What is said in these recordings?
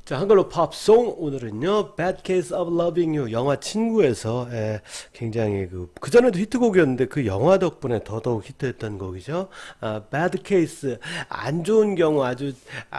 자, 한글로 팝송. 오늘은요 Bad Case of Loving You 영화 친구에서 굉장히 그전에도 히트곡이었는데 그 영화 덕분에 더더욱 히트했던 곡이죠. Bad Case, 안 좋은 경우, 아주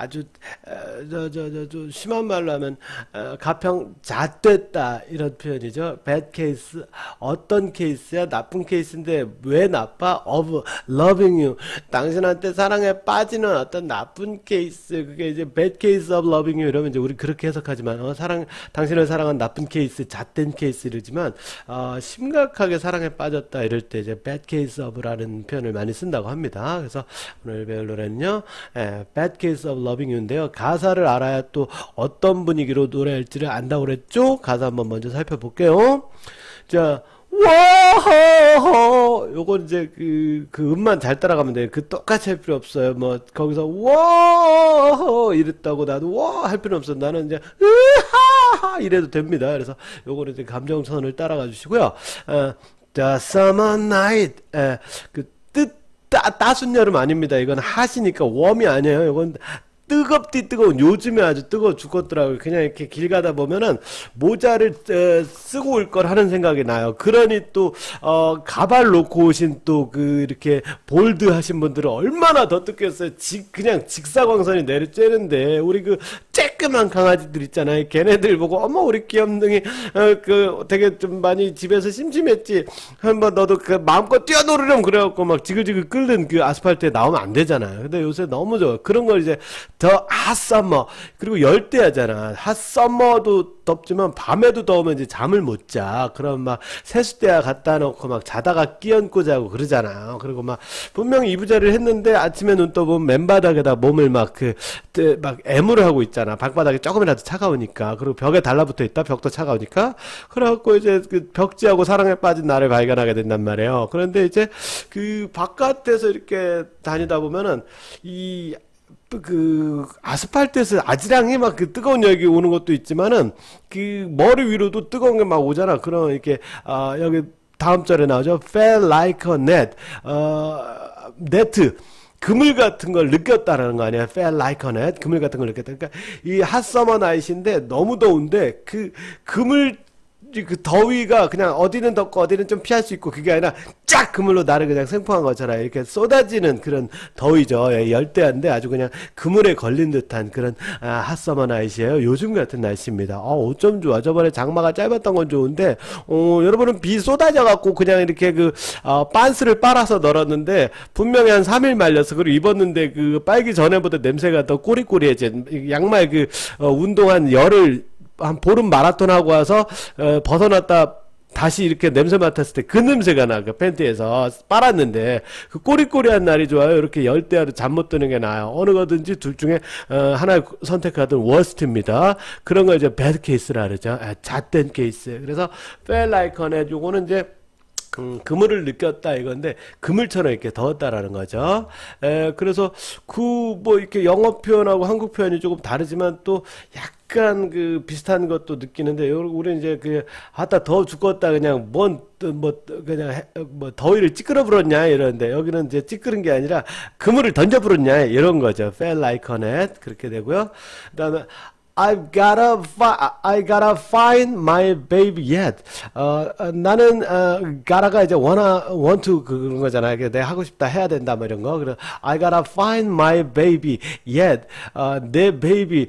심한 말로 하면 가평 잣됐다 이런 표현이죠. Bad Case, 어떤 케이스야? 나쁜 케이스인데 왜 나빠? Of Loving You, 당신한테 사랑에 빠지는 어떤 나쁜 케이스, 그게 이제 Bad Case of Loving You 이러면 이제 우리 그렇게 해석하지만 당신을 사랑한 나쁜 케이스, 잣된 케이스 이러지만 심각하게 사랑에 빠졌다 이럴 때 이제 bad case of라는 표현을 많이 쓴다고 합니다. 그래서 오늘 배울 노래는요 bad case of loving you인데요. 가사를 알아야 또 어떤 분위기로 노래할지를 안다고 그랬죠. 가사 한번 먼저 살펴볼게요. 자, 와허허, 요건 이제 그 음만 잘 따라가면 돼요. 똑같이 할 필요 없어요. 뭐 거기서 와허 이랬다고 나도 와 할 필요 없어. 나는 이제 으하하 이래도 됩니다. 그래서 요거는 이제 감정선을 따라가 주시고요. The summer night, 따순 여름 아닙니다. 이건 핫이니까 웜이 아니에요. 이건 뜨겁디 뜨거운, 요즘에 아주 뜨거워 죽겠더라고요. 그냥 이렇게 길 가다 보면은 모자를 쓰고 올 걸 하는 생각이 나요. 그러니 또 가발 놓고 오신 또 이렇게 볼드 하신 분들은 얼마나 더 뜨겠어요. 그냥 직사광선이 내려쬐는데 우리 쬐끄만 강아지들 있잖아요. 걔네들 보고 어머 우리 귀염둥이 되게 좀 많이 집에서 심심했지, 한번 너도 마음껏 뛰어놀으렴 그래갖고 막 지글지글 끓는 아스팔트에 나오면 안 되잖아요. 근데 요새 너무 좋아. 그런 걸 이제 더 핫서머, 그리고 열대야잖아. 핫서머도 덥지만 밤에도 더우면 이제 잠을 못 자. 그럼 막 세숫대야 갖다 놓고 막 자다가 끼얹고 자고 그러잖아요. 그리고 막 분명히 이부자리를 했는데 아침에 눈 떠보면 맨바닥에다 몸을 막 애무를 하고 있잖아. 방바닥이 조금이라도 차가우니까. 그리고 벽에 달라붙어 있다. 벽도 차가우니까. 그래갖고 이제 벽지하고 사랑에 빠진 나를 발견하게 된단 말이에요. 그런데 이제 바깥에서 이렇게 다니다 보면은 아스팔트에서 아지랑이 막 뜨거운 열기 오는 것도 있지만은 머리 위로도 뜨거운 게 막 오잖아. 그럼 이렇게 여기 다음 절에 나오죠. Felt like a net, 네트, 그물 같은 걸 느꼈다라는 거 아니야. Felt like a net, 그물 같은 걸 느꼈다. 그러니까 이 핫서머 나이트인데 너무 더운데 그물 더위가 그냥 어디는 덥고 어디는 좀 피할 수 있고, 그게 아니라 쫙 그물로 나를 그냥 생포한 것처럼 이렇게 쏟아지는 그런 더위죠. 열대야인데 아주 그냥 그물에 걸린 듯한 그런 핫서머 나이트예요. 요즘 같은 날씨입니다. 어쩜 좋아. 저번에 장마가 짧았던 건 좋은데 여러분은 비 쏟아져 갖고 그냥 이렇게 빤스를 빨아서 널었는데 분명히 한 3일 말렸어. 그리고 입었는데 빨기 전에보다 냄새가 더 꼬리꼬리해져. 양말 운동한 열흘 한 보름 마라톤 하고 와서 벗어났다 다시 이렇게 냄새 맡았을 때 그 냄새가 나. 팬티에서 빨았는데 꼬리꼬리한 날이 좋아요. 이렇게 열대야로 잠 못 드는 게 나아요. 어느 거든지 둘 중에 하나 선택하든 워스트입니다. 그런 걸 이제 배드 케이스라 그러죠. 잣된 케이스. 그래서 felt like a net, 요거는 이제 그물을 느꼈다 이건데 그물처럼 이렇게 더웠다라는 거죠. 그래서 이렇게 영어 표현하고 한국 표현이 조금 다르지만 또 약간 비슷한 것도 느끼는데, 우리는 이제 더워 죽겠다 그냥 그냥 더위를 찌끄러 불었냐 이러는데, 여기는 이제 찌끄른 게 아니라 그물을 던져 불었냐 이런 거죠. Felt like a net, 그렇게 되고요. 그다음에 I gotta find my baby yet. 나는 gotta가 이제 want to 그런 거잖아요. 내가 하고 싶다, 해야 된다 뭐 이런 거. 그래서 I gotta find my baby yet. 내 베이비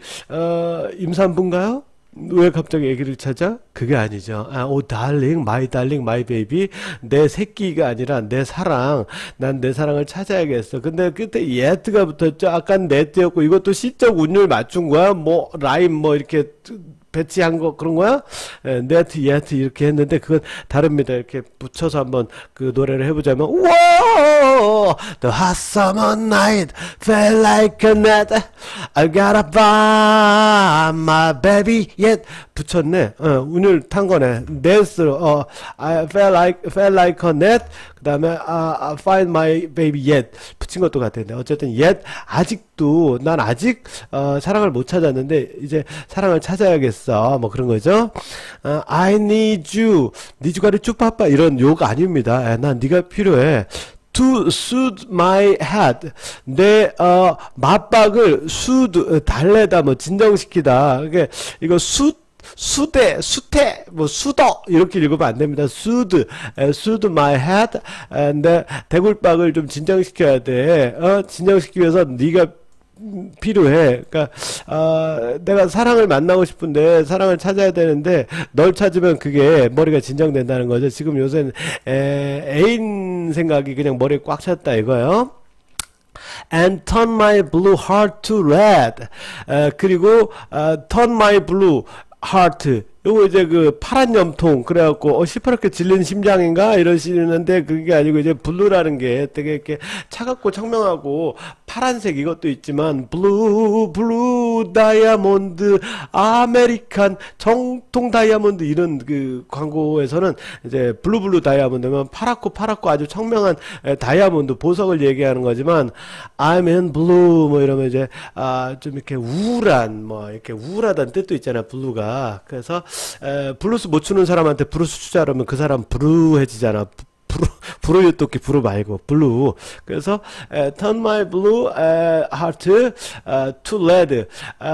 임산부인가요? 왜 갑자기 애기를 찾아? 그게 아니죠. darling, my baby. 내 새끼가 아니라 내 사랑. 난 내 사랑을 찾아야겠어. 근데 끝에 yet가 붙었죠. 아까 net였고, 이것도 시적 운율 맞춘 거야? 라임 이렇게 배치한 거 그런 거야? net, yet 이렇게 했는데 그건 다릅니다. 이렇게 붙여서 한번 노래를 해보자면, Whoa, the hot summer night felt like a net. I gotta find my baby yet. 붙였네. 운율 탄 거네. net으로 I felt like a net. 그 다음에 find my baby yet 붙인 것도 같은데, 어쨌든 yet, 아직도 난 아직 사랑을 못 찾았는데 이제 사랑을 찾아야겠어 뭐 그런 거죠. I need you, need you가 쭈빠빠 이런 욕 아닙니다. 난 네가 필요해. to soothe my head. 내 맞박을 soothe 달래다 뭐 진정시키다. 이게 이거 수태, 뭐 수더 이렇게 읽으면 안 됩니다. soothe my head. 내 대굴박을 좀 진정시켜야 돼. 진정시키기 위해서 네가 필요해. 그러니까 내가 사랑을 만나고 싶은데 사랑을 찾아야 되는데 널 찾으면 그게 머리가 진정된다는 거죠. 지금 요새는 애인 생각이 그냥 머리에 꽉 찼다 이거요. And turn my blue heart to red. 그리고 turn my blue heart. 요거 이제 그 파란 염통 그래갖고 시퍼렇게 질린 심장인가 이러시는데 그게 아니고 이제 블루라는 게 되게 이렇게 차갑고 청명하고 파란색 이것도 있지만 블루 다이아몬드 아메리칸 정통 다이아몬드 이런 그 광고에서는 이제 블루 다이아몬드면 파랗고 아주 청명한 다이아몬드 보석을 얘기하는 거지만 I'm in blue 뭐 이러면 이제 좀 이렇게 우울한 뭐 이렇게 우울하다는 뜻도 있잖아요 블루가. 그래서 블루스 못 추는 사람한테 브루스 추자 그러면 그 사람 브루해지잖아. 브루 유토끼 브루 말고 블루. 그래서 turn my blue heart to red.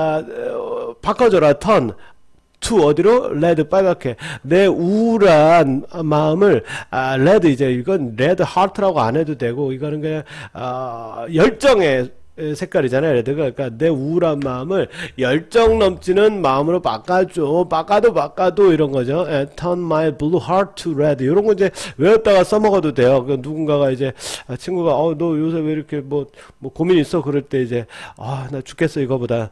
바꿔줘라. turn to 어디로? red 빨갛게. 내 우울한 마음을 red 이제 이건 red heart라고 안 해도 되고 이거는 그냥 열정의 색깔이잖아요. 레드가. 그러니까 내 우울한 마음을 열정 넘치는 마음으로 바꿔줘. 바꿔도 이런 거죠. turn my blue heart to red. 이런 거 이제 외웠다가 써먹어도 돼요. 그 누군가가 이제 친구가 너 요새 왜 이렇게 뭐 고민 있어? 그럴 때 이제 나 죽겠어 이거보다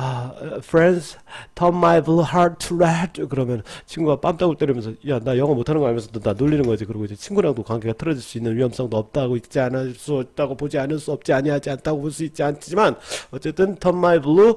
friends turn my blue heart to red. 그러면 친구가 뺨따구 때리면서 야 나 영어 못하는 거 알면서 나 놀리는 거지. 그리고 이제 친구랑도 관계가 틀어질 수 있는 위험성도 없다고 있지 않을 수 없다고 보지 않을 수 없지 아니하지 않다고 볼 수 있지 않지만 어쨌든 turn my blue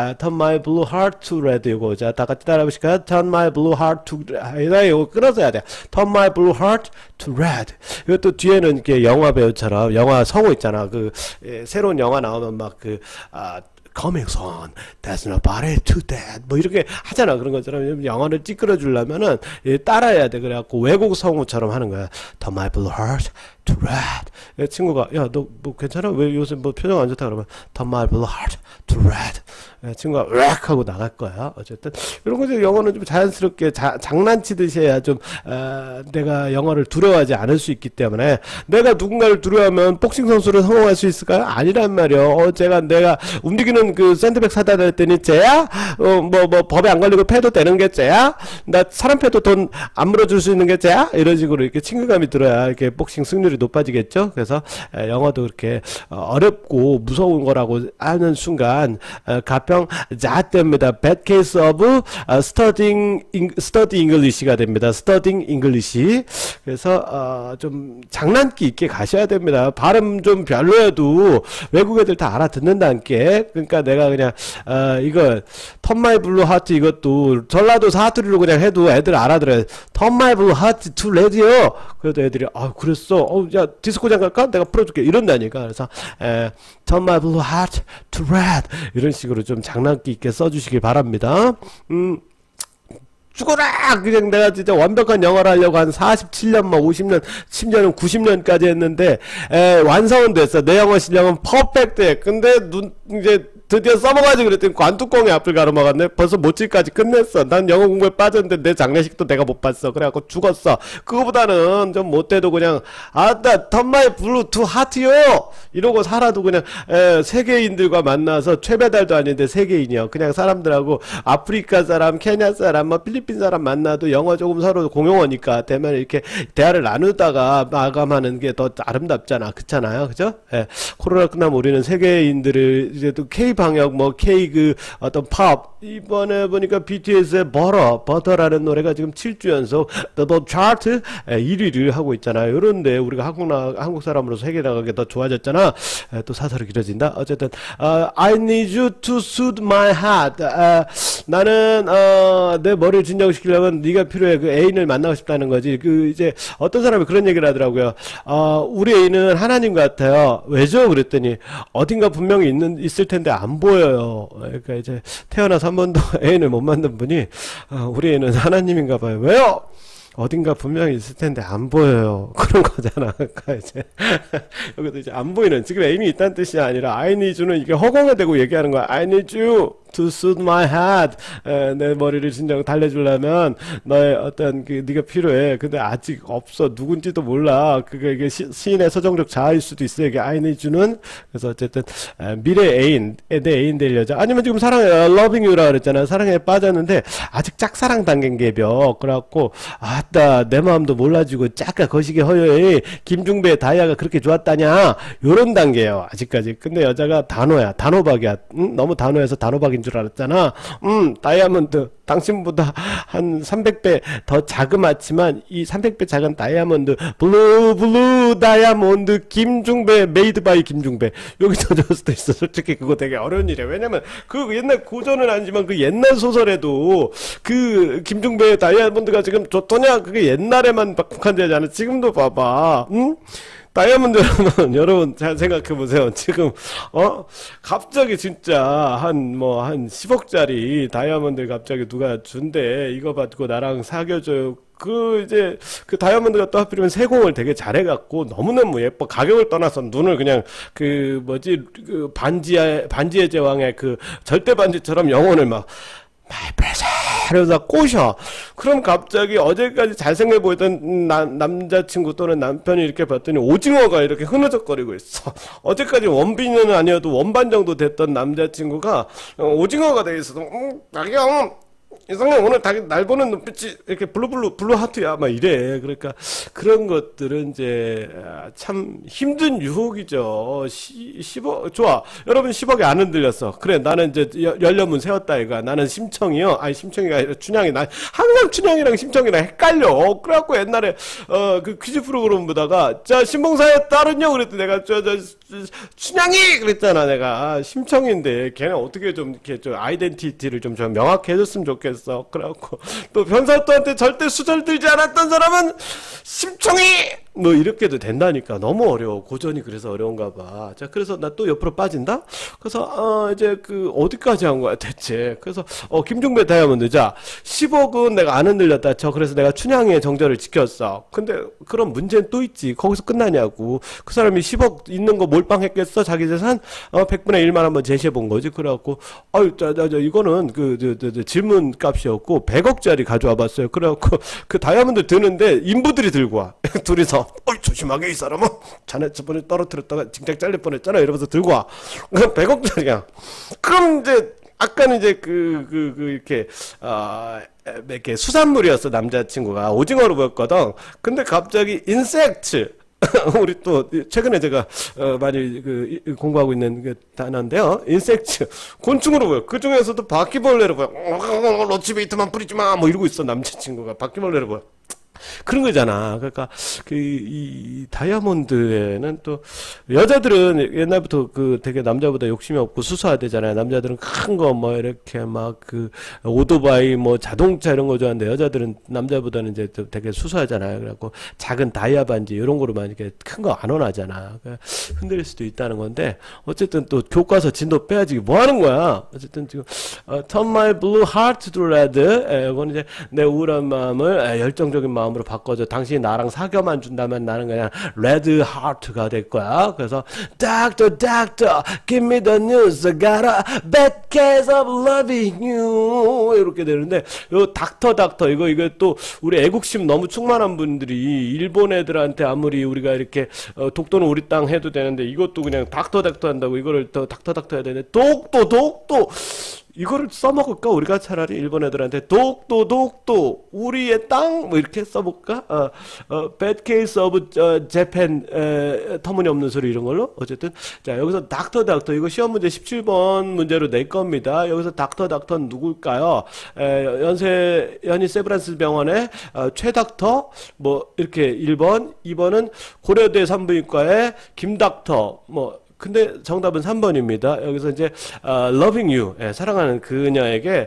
heart to red. 이거 자 다 같이 따라해보실까요? turn my blue heart to red. 이거 끊어서 해야 돼. turn my blue heart to red. 이것도 뒤에는 이렇게 영화 배우처럼 영화 성우 있잖아. 그 새로운 영화 나오면 막 그 coming soon, there's nobody to that 뭐 이렇게 하잖아. 그런 것처럼 영어를 찌끄러 주려면은 따라해야 돼. 그래갖고 외국 성우처럼 하는 거야. turn my blue heart to red. 친구가 야 너 뭐 괜찮아? 왜 요새 뭐 표정 안 좋다 그러면 turn my blue heart to red. 친구가 으악 하고 나갈 거야. 어쨌든 이런 거죠. 영어는 좀 자연스럽게 장난치듯이 해야 좀 내가 영어를 두려워하지 않을 수 있기 때문에. 내가 누군가를 두려워하면 복싱 선수를 성공할 수 있을까요? 아니란 말이요. 내가 움직이는 그 샌드백 사다 냈더니 쟤야? 뭐 법에 안 걸리고 패도 되는 게 쟤야? 나 사람 패도 돈 안 물어줄 수 있는 게 쟤야? 이런 식으로 이렇게 친근감이 들어야 이렇게 복싱 승률이 높아지겠죠. 그래서 영어도 그렇게 어렵고 무서운 거라고 하는 순간 가평 자됩니다. bad case of study English가 됩니다. studying English. 그래서 좀 장난기 있게 가셔야 됩니다. 발음 좀 별로여도 외국 애들 다 알아듣는다는 게. 그러니까 내가 그냥 이거 turn my blue heart 이것도 전라도 사투리로 그냥 해도 애들 알아들어요. turn my blue heart to red요. 그래도 애들이 그랬어. 야 디스코장 갈까? 내가 풀어줄게. 이런다니까. 그래서 turn my blue heart to red 이런 식으로 좀 장난기 있게 써주시길 바랍니다. 죽어라! 그냥 내가 진짜 완벽한 영어를 하려고 한 47년, 50년, 심지어는 90년까지 했는데, 완성은 됐어. 내 영어 실력은 퍼펙트해. 근데 이제 드디어 써먹어야지 그랬더니 관뚜껑이 앞을 가로막았네. 벌써 모칠까지 끝냈어. 난 영어 공부에 빠졌는데 내 장례식도 내가 못 봤어. 그래갖고 죽었어. 그거보다는 좀 못해도 그냥 turn my blue to heart요 이러고 살아도 그냥 세계인들과 만나서 최배달도 아닌데 세계인이요. 그냥 사람들하고 아프리카 사람, 케냐 사람, 뭐 필리핀 사람 만나도 영어 조금 서로 공용어니까 되면 이렇게 대화를 나누다가 마감하는 게 더 아름답잖아. 그렇잖아요. 그죠? 코로나 끝나면 우리는 세계인들을 이제 또 K 방역 뭐 K 그 어떤 팝 이번에 보니까 BTS의 버터라는 노래가 지금 7주 연속 더 차트 1위를 하고 있잖아요. 이런데 우리가 한국 사람으로서 세계 나가게 더 좋아졌잖아. 또 사설이 길어진다. 어쨌든 I need you to soothe my heart. 나는 내 머리를 진정시키려면 네가 필요해. 그 애인을 만나고 싶다는 거지. 그 이제 어떤 사람이 그런 얘기를 하더라고요. 우리 애인은 하나님 같아요. 왜죠? 그랬더니 어딘가 분명히 있을 텐데 안 보여요. 그러니까 이제 태어나서 한 번도 애인을 못 만난 분이 우리 애는 하나님인가 봐요. 왜요? 어딘가 분명히 있을 텐데 안 보여요. 그런 거잖아. 그러니까 이제 여기도 이제 안 보이는, 지금 애인이 있다는 뜻이 아니라 I need you는 이게 허공에 대고 얘기하는 거야. I need you to soothe my head. 내 머리를 진정 달래주려면 너의 어떤 그 네가 필요해. 근데 아직 없어. 누군지도 몰라. 그게 이게 시인의 서정적 자아일 수도 있어. 이게 I need you는. 그래서 어쨌든 미래 애인, 내 애인 될 여자, 아니면 지금 사랑해, loving you라 그랬잖아. 사랑에 빠졌는데 아직 짝사랑 단계인 게벼. 그래갖고 아따 내 마음도 몰라주고 짝가 거시기 허여에 김중배의 다이아가 그렇게 좋았다냐, 요런 단계예요 아직까지. 근데 여자가 단호야. 단호박이야. 응? 너무 단호해서 단호박인 줄 알았잖아. 다이아몬드 당신보다 한 300배 더 자그맣지만 이 300배 작은 다이아몬드, 블루 다이아몬드 김중배, 메이드 바이 김중배, 여기 젖을 수도 있어. 솔직히 그거 되게 어려운 일이야. 왜냐면 그 옛날 고전은 아니지만 그 옛날 소설에도 그 김중배의 다이아몬드가 지금 좋더냐, 그게 옛날에만 국한되지 않아. 지금도 봐봐. 응? 다이아몬드 여러분 잘 생각해보세요. 지금 갑자기 진짜 한 10억짜리 다이아몬드 갑자기 누가 준대. 이거 받고 나랑 사귀어줘요. 이제 그 다이아몬드가 또 하필이면 세공을 되게 잘해갖고 너무너무 예뻐. 가격을 떠나서 눈을 그냥 그 반지의 제왕의 그 절대 반지처럼 영혼을 막 My precious 이러면서 꼬셔. 그럼 갑자기 어제까지 잘생겨 보이던 남자친구 또는 남편이 이렇게 봤더니 오징어가 이렇게 흐느적거리고 있어. 어제까지 원빈은 아니어도 원반 정도 됐던 남자친구가 오징어가 돼 있어서 나경 이상형 오늘 날 보는 눈빛이 이렇게 블루 하트야 막 이래. 그러니까 그런 것들은 이제 참 힘든 유혹이죠. 10억 좋아. 여러분 10억에 안 흔들렸어. 그래 나는 이제 연료문 세웠다 이거. 나는 심청이요. 아니 심청이가 아니라 춘향이. 나 항상 춘향이랑 심청이랑 헷갈려. 그래갖고 옛날에 그 퀴즈 프로그램 보다가 자 신봉사의 딸은요 그랬더니 내가 춘향이 그랬잖아. 내가 심청인데 걔는 어떻게 좀 이렇게 좀 아이덴티티를 좀 명확히 해줬으면 좋겠어. 그래갖고 또 변살또한테 절대 수절 들지 않았던 사람은 심청이 뭐 이렇게도 된다니까. 너무 어려워. 고전이 그래서 어려운가 봐. 자, 그래서 나 또 옆으로 빠진다? 그래서 이제 그 어디까지 한 거야 대체? 그래서 김중배 다이아몬드. 자, 10억은 내가 안 흔들렸다 쳐. 그래서 내가 춘향이의 정절을 지켰어. 근데 그런 문제는 또 있지. 거기서 끝나냐고. 그 사람이 10억 있는 거 몰빵했겠어? 자기 재산 100분의 1만 한번 제시해 본 거지. 그래갖고 이거는 질문 값이었고 100억짜리 가져와 봤어요. 그래갖고 그 다이아몬드 드는데 인부들이 들고 와. 둘이서 조심하게 이 사람은 자네 저번에 떨어뜨렸다가 징작 잘릴 뻔했잖아 이러면서 들고 와. 100억짜리야. 그럼 이제 아까는 이제 이렇게 수산물이었어. 남자친구가 오징어로 보였거든. 근데 갑자기 인섹트 우리 또 최근에 제가 많이 공부하고 있는 그 단어인데요. 인섹트 곤충으로 보여. 그 중에서도 바퀴벌레로 보여. 로치베이트만 뿌리지 마 뭐 이러고 있어. 남자친구가 바퀴벌레로 보여. 그런 거잖아. 그러니까 이 다이아몬드에는 또 여자들은 옛날부터 되게 남자보다 욕심이 없고 수수하대잖아요. 남자들은 큰 거 뭐 이렇게 막 오토바이 뭐 자동차 이런 거 좋아하는데 여자들은 남자보다는 이제 좀 되게 수수하잖아요. 그래갖고 작은 다이아 반지 이런 거로만 이렇게 큰 거 안 원하잖아. 그러니까 흔들릴 수도 있다는 건데 어쨌든 또 교과서 진도 빼야지 뭐 하는 거야. 어쨌든 지금 Turn my blue heart to red. 이건 이제 내 우울한 마음을 열정적인 마음으로 바꿔줘. 당신이 나랑 사겨만 준다면 나는 그냥 레드 하트가 될 거야. 그래서 Doctor, give me the news. I got a bad case of loving you. 이렇게 되는데 요 닥터 이거 또 우리 애국심 너무 충만한 분들이 일본 애들한테 아무리 우리가 이렇게 독도는 우리 땅 해도 되는데 이것도 그냥 닥터 한다고 이거를 더 닥터 해야 되는데 독도 이거를 써먹을까? 우리가 차라리 일본 애들한테 독도 우리의 땅 뭐 이렇게 써볼까? bad case of Japan 터무니없는 소리 이런 걸로. 어쨌든 자 여기서 닥터 이거 시험 문제 17번 문제로 낼 겁니다. 여기서 닥터는 누굴까요? 연희 세브란스 병원의 최 닥터 뭐 이렇게 1번, 2번은 고려대 산부인과의 김 닥터 뭐. 근데 정답은 3번입니다. 여기서 이제 loving you, 사랑하는 그녀에게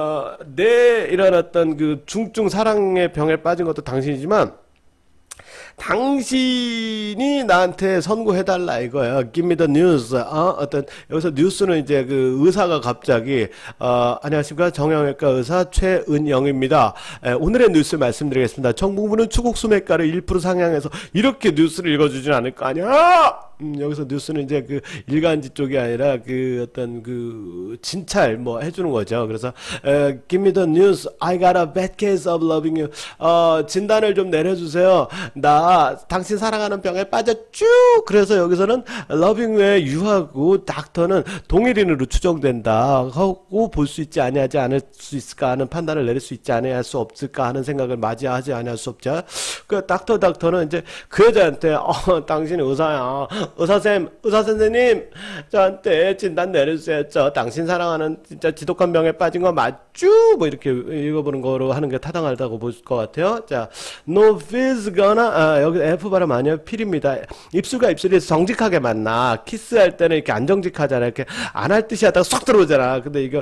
내 일어났던 그 중증 사랑의 병에 빠진 것도 당신이지만 당신이 나한테 선고해달라 이거예요. Give me the news. 어떤 여기서 뉴스는 이제 그 의사가 갑자기 안녕하십니까 정형외과 의사 최은영입니다. 오늘의 뉴스 말씀드리겠습니다. 정부는 추국 수매가를 1% 상향해서 이렇게 뉴스를 읽어주진 않을 거 아니야. 여기서 뉴스는 이제 그 일간지 쪽이 아니라 그 어떤 그 진찰 뭐 해주는 거죠. 그래서 Give me the news. I got a bad case of loving you. 진단을 좀 내려주세요. 나 당신 사랑하는 병에 빠졌쭈. 그래서 여기서는 loving you의 유하고 닥터는 동일인으로 추정된다 하고 볼 수 있지 아니하지 않을 수 있을까 하는 판단을 내릴 수 있지 아니할 수 없을까 하는 생각을 맞이하지 아니할 수 없죠. 그 닥터는 이제 그 여자한테 당신이 의사야. 의사쌤, 의사선생님, 저한테 진단 내려주세요. 저 당신 사랑하는 진짜 지독한 병에 빠진 거 맞죠? 뭐 이렇게 읽어보는 거로 하는 게 타당하다고 볼 것 같아요. 자, no feels gonna, 여기 F 발음 아니에요. 필입니다. 입술과 입술이 정직하게 만나. 키스할 때는 이렇게 안 정직하잖아. 이렇게 안 할 듯이 하다가 쏙 들어오잖아. 근데 이거,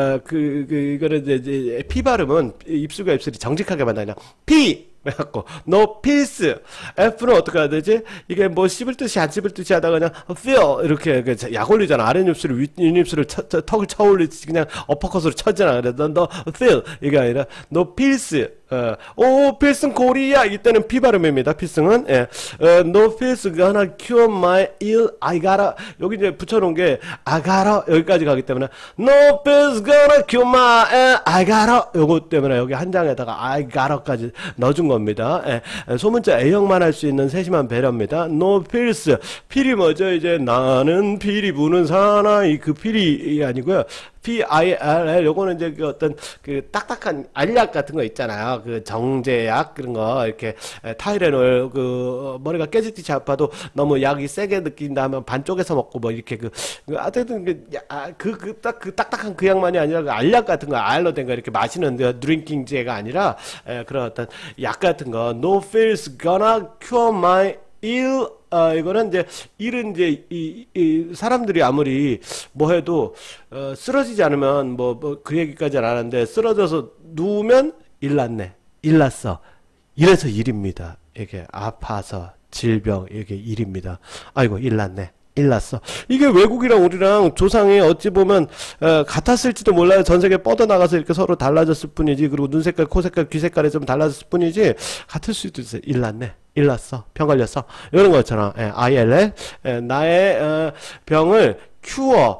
이거는 이제 P 발음은 입술과 입술이 정직하게 만나. 그냥 P! 그래갖고 no peace. F는 어떻게 해야 되지? 이게 뭐 씹을 듯이 안 씹을 듯이 하다가 그냥 feel 이렇게 약 올리잖아. 아랫입술을 윗입술을 턱을 쳐올리지 그냥 어퍼컷으로 쳐잖아. 그래서 no feel 이게 아니라 no peace. 오 필승 코리아 이때는 P 발음입니다. 필승은 no pills gonna cure my ill. I gotta 여기 이제 붙여놓은 게 I gotta 여기까지 가기 때문에 no pills gonna cure my I gotta 요거 때문에 여기 한 장에다가 I gotta까지 넣어준 겁니다. 소문자 A형만 할 수 있는 세심한 배려입니다. no pills 필이 뭐죠? 이제 나는 필이 부는 사나이 그 필이 아니고요. PILL 요거는 이제 그 어떤 그 딱딱한 알약 같은 거 있잖아요. 그 정제약 그런 거 이렇게 타이레놀 그 머리가 깨지듯이 아파도 너무 약이 세게 느낀다 하면 반쪽에서 먹고 뭐 이렇게 어쨌든 그 딱딱한 그 약만이 아니라 그 알약 같은 거 알로 된 거 이렇게 마시는 드링킹제가 아니라 그런 어떤 약 같은 거 No pills gonna cure my ill. 이거는 이제 일은 이제 이 사람들이 아무리 뭐 해도 쓰러지지 않으면 뭐 그 얘기까지는 안 하는데 쓰러져서 누우면 일났네, 일났어. 이래서 일입니다. 이게 아파서 질병 이게 일입니다. 아이고 일났네. 일났어. 이게 외국이랑 우리랑 조상이 어찌 보면 같았을지도 몰라요. 전 세계 뻗어나가서 이렇게 서로 달라졌을 뿐이지. 그리고 눈 색깔, 코 색깔, 귀 색깔이 좀 달라졌을 뿐이지 같을 수도 있어요. 일났네. 일났어. 병 걸렸어. 이런 거 있잖아. ILL. 나의 병을 큐어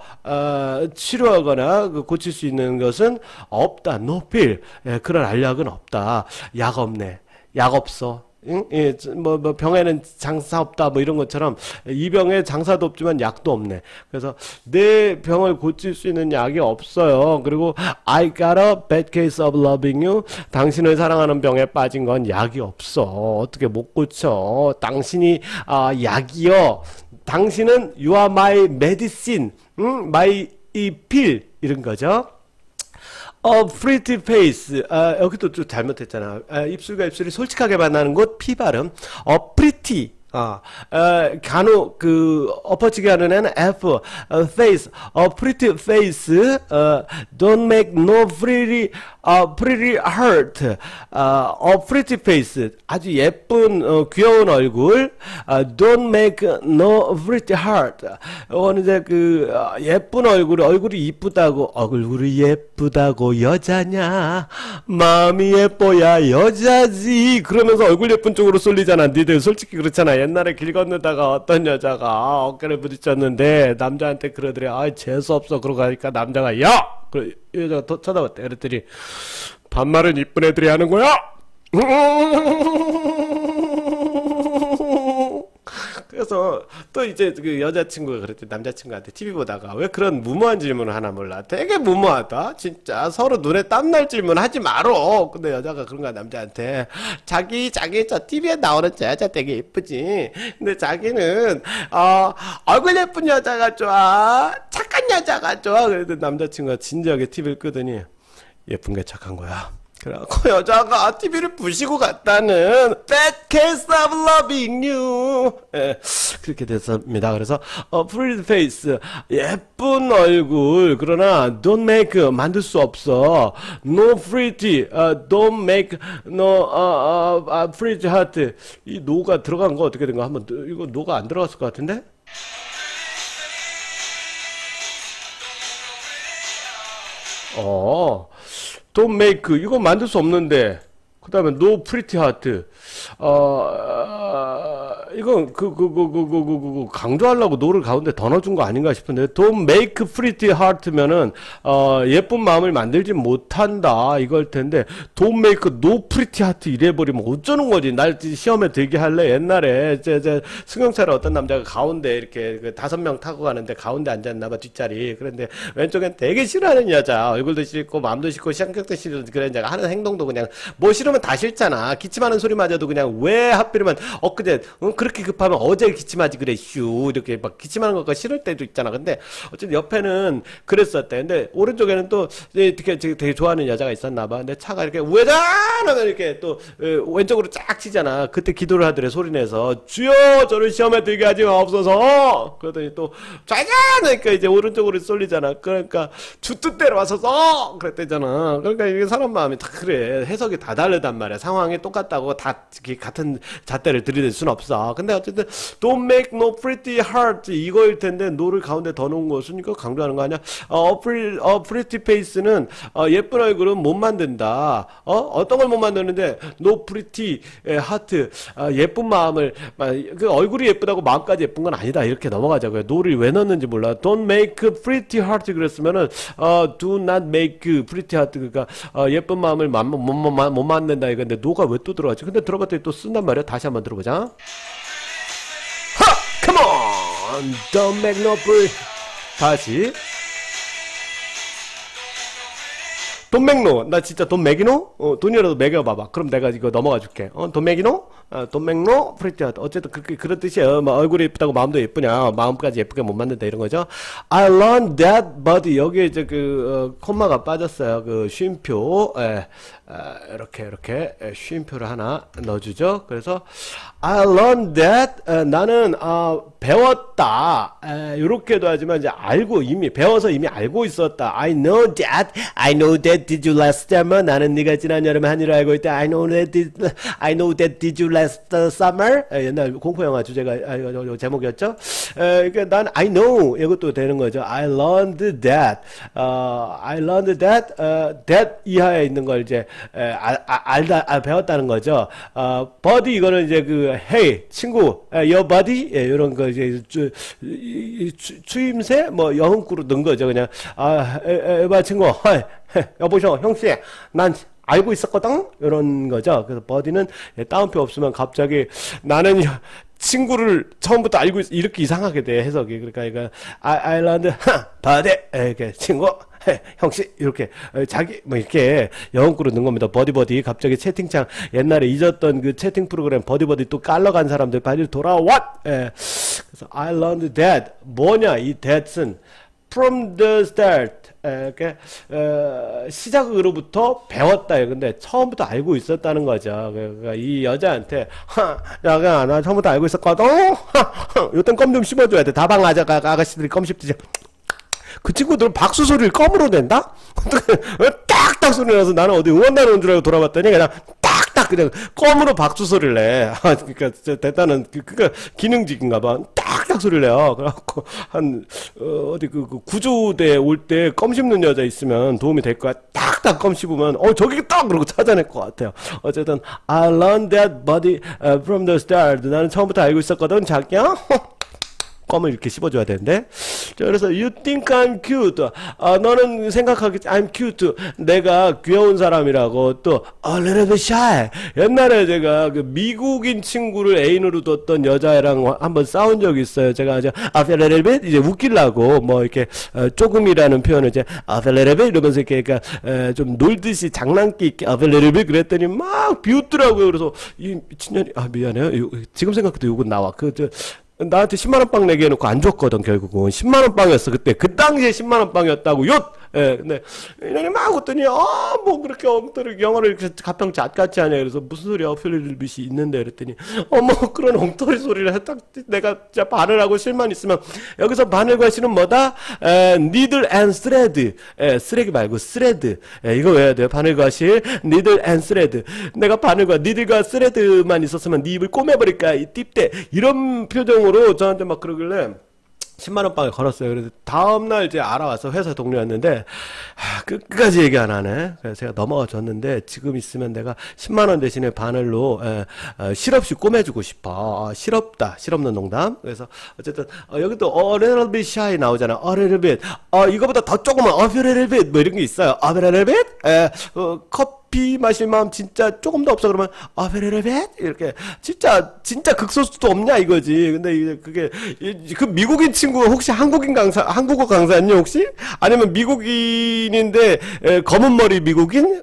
치료하거나 고칠 수 있는 것은 없다. No pill. 그런 알약은 없다. 약 없네. 약 없어. 응? 예, 뭐 병에는 장사 없다 뭐 이런 것처럼 이 병에 장사도 없지만 약도 없네. 그래서 내 병을 고칠 수 있는 약이 없어요. 그리고 I got a bad case of loving you. 당신을 사랑하는 병에 빠진 건 약이 없어. 어떻게 못 고쳐? 당신이 약이요. 당신은 you are my medicine. 응? my pill 이런 거죠. pretty face. 여기도 좀 잘못했잖아. 입술과 입술이 솔직하게 만나는 곳, P 발음. pretty. 간혹 엎어지게 하는 애는 F, face, pretty face, don't make no pretty heart, pretty face, 아주 예쁜 귀여운 얼굴, don't make no pretty heart. 이거는 이제 예쁜 얼굴이 이쁘다고, 얼굴이 예쁘다고 여자냐, 마음이 예뻐야 여자지. 그러면서 얼굴 예쁜 쪽으로 쏠리잖아. 니들 솔직히 그렇잖아. 옛날에 길 건너다가 어떤 여자가 어깨를 부딪혔는데 남자한테 그러더래. 재수없어. 그러고 가니까 남자가 야! 그래 이 여자가 더 쳐다봤대. 그랬더니 반말은 이쁜 애들이 하는 거야. 그래서 또 이제 그 여자친구가 그랬대. 남자친구한테 TV 보다가 왜 그런 무모한 질문을 하나 몰라. 되게 무모하다. 진짜 서로 눈에 땀날 질문 하지 말어. 근데 여자가 그런 거야. 남자한테 자기 저 TV에 나오는 저 여자 되게 예쁘지. 근데 자기는 얼굴 예쁜 여자가 좋아. 착한 여자가 좋아. 그래도 남자친구가 진지하게 TV를 끄더니 예쁜 게 착한 거야. 그래갖고 여자가 TV를 부시고 갔다는 That case of loving you. 예, 그렇게 됐습니다. 그래서 pretty face, 예쁜 얼굴, 그러나 don't make, 만들 수 없어. No pretty, don't make, no pretty heart. 이 no가 들어간 거 어떻게 된 거 한번, 이거 no가 안 들어갔을 것 같은데? don't make 이거 만들 수 없는데 그 다음에 no pretty heart 이건 강조하려고 no를 가운데 더 넣어준 거 아닌가 싶은데 don't make pretty heart면은 예쁜 마음을 만들지 못한다 이걸 텐데 don't make no pretty heart 이래버리면 어쩌는 거지. 날 시험에 들게 할래. 옛날에 제 승용차를 어떤 남자가 가운데 이렇게 그 5명 타고 가는데 가운데 앉았나봐 뒷자리. 그런데 왼쪽엔 되게 싫어하는 여자 얼굴도 싫고 마음도 싫고 성격도 싫은 그런 여자가 하는 행동도 그냥 뭐 싫으면 다 싫잖아. 기침하는 소리마저도 그냥 왜 하필이면 엊그제 그렇게 급하면 어제 기침하지 그래 슈 이렇게 막 기침하는 것가 싫을 때도 있잖아. 근데 어쨌든 옆에는 그랬었대. 근데 오른쪽에는 또 되게 좋아하는 여자가 있었나봐. 근데 차가 이렇게 우회전 하면 이렇게 또 왼쪽으로 쫙 치잖아. 그때 기도를 하더래 소리내서 주여 저를 시험에 들게 하지 마옵소서. 그러더니 또 좌전 하니까 이제 오른쪽으로 쏠리잖아. 그러니까 주 뜻대로 와서 써 그랬대잖아. 그러니까 이게 사람 마음이 다 그래. 해석이 다 다르단 말이야. 상황이 똑같다고 다 같은 잣대를 들이댈 순 없어. 근데 어쨌든 don't make no pretty heart 이거일 텐데 no를 가운데 더 넣은 것은 이거 강조하는 거 아니야? pretty face는 예쁜 얼굴은 못 만든다. 어떤 걸 못 만드는데 no pretty heart 예쁜 마음을 그 얼굴이 예쁘다고 마음까지 예쁜 건 아니다. 이렇게 넘어가자고요. no를 왜 넣는지 몰라. don't make pretty heart 그랬으면은 do not make pretty heart 그러니까 예쁜 마음을 못 만든다 이건데 no가 왜 또 들어갔지? 근데 들어갔더니 또 쓴단 말이야. 다시 한번 들어보자. 하! Come on! Don't make no pretty 다시 돈 맥노 나 진짜 돈 맥이노? 돈이라도 매겨봐봐. 그럼 내가 이거 넘어가 줄게. 돈 맥이노? 돈 맥노? 프리티 어쨌든 그런 뜻이에요. 뭐 얼굴이 예쁘다고 마음도 예쁘냐 마음까지 예쁘게 못 만든다 이런 거죠. I learned that but 여기에 이제 콤마가 빠졌어요. 그 쉼표 이렇게 쉼표를 하나 넣어주죠. 그래서 I learned that 나는 배웠다 이렇게도 하지만 이제 알고 이미 배워서 이미 알고 있었다. I know that did you last summer 나는 네가 지난 여름에 한 일을 알고 있다. I know that did you last summer 옛날 공포영화 주제가 제목이었죠. 그러니까 난 I know 이것도 되는 거죠. I learned that that 이하에 있는 걸 이제 배웠다는 거죠. buddy 이거는 이제 hey 친구 your buddy 이런 거 이제 추임새 뭐 여흥구로 넣은 거죠. 그냥 에바 친구 여보셔 형씨 난 알고 있었거든 이런 거죠. 그래서 buddy는 따옴표 없으면 갑자기 나는 친구를 처음부터 알고 있어 이렇게 이상하게 돼 해석이. 그러니까 이거 아일랜드 buddy 이렇게 친구 형씨 이렇게 자기 뭐 이렇게 영어구로 넣은 겁니다. 버디버디 갑자기 채팅창 옛날에 잊었던 그 채팅 프로그램 버디버디 또 깔러간 사람들 빨리 돌아왔. 그래서 I learned that 뭐냐 이 that은 from the start 이렇게 시작으로부터 배웠다. 근데 처음부터 알고 있었다는 거죠. 그러니까 이 여자한테 야, 나 처음부터 알고 있었거든. 요땐 껌 좀 씹어줘야 돼. 다방 아가씨들이 껌 씹지. 그 친구들은 박수 소리를 껌으로 낸다? 딱딱 소리 나서 나는 어디 응원단에 온 줄 알고 돌아봤더니 그냥 딱딱 그냥 껌으로 박수 소리를 내. 그러니까 진짜 대단한 그니까 기능직인가 봐. 딱딱 소리를 내요. 그래갖고 한 어디 그 구조대 올 때 껌 씹는 여자 있으면 도움이 될 거야. 딱딱 껌 씹으면 저기 딱 그러고 찾아낼 것 같아요. 어쨌든 I learned that body from the start. 나는 처음부터 알고 있었거든 자기야. 껌을 이렇게 씹어줘야 되는데. 자, 그래서 you think I'm cute. 너는 생각하겠지. I'm cute. 내가 귀여운 사람이라고. 또 a little bit shy. 옛날에 제가 그 미국인 친구를 애인으로 뒀던 여자애랑 한번 싸운 적이 있어요. 제가 이제 a little bit 이제 웃기려고 뭐 이렇게 조금이라는 표현을 이제 a little bit 이러면서 이렇게 그러니까 좀 놀듯이 장난기 있게 a little bit 그랬더니 막 비웃더라고요. 그래서 이 미친년이 미안해요. 지금 생각해도 욕은 나와. 나한테 10만원 빵 내게 해놓고 안 줬거든. 결국은 10만원 빵이었어. 그때 그 당시에 10만원 빵이었다고 예, 근데 이년이 막 웃더니 뭐 그렇게 엉터리 영어를 이렇게 가평잣같이 하냐. 그래서 무슨 소리야, 어필리빗이 있는데 그랬더니 뭐 그런 엉터리 소리를 딱 내가 진짜 바늘하고 실만 있으면 여기서 바늘과 실은 뭐다? needle and thread. 쓰레기 말고 thread. 이거 외워야 돼요. 바늘과 실, needle and thread. 내가 바늘과 니들과 thread만 있었으면 네 입을 꼬매버릴까 이 띠때, 이런 표정으로 저한테 막 그러길래 10만원 빵을 걸었어요. 그래서 다음날 이제 알아와서 회사 동료였는데, 끝까지 얘기 안 하네. 그래서 제가 넘어가 줬는데, 지금 있으면 내가 10만원 대신에 바늘로, 실없이 꼬매주고 싶어. 실없다. 실없는 농담. 그래서, 어쨌든, 여기 또, a little bit shy 나오잖아. a little bit. 이거보다 더 조금만, a little bit. 뭐 이런 게 있어요. a little bit? 커피 마실 마음 진짜 조금 더 없어 그러면 베레레벳 이렇게 진짜 극소수도 없냐 이거지. 근데 이게 그게 그 미국인 친구 혹시 한국어 강사였냐 혹시? 아니면 미국인인데 검은 머리 미국인?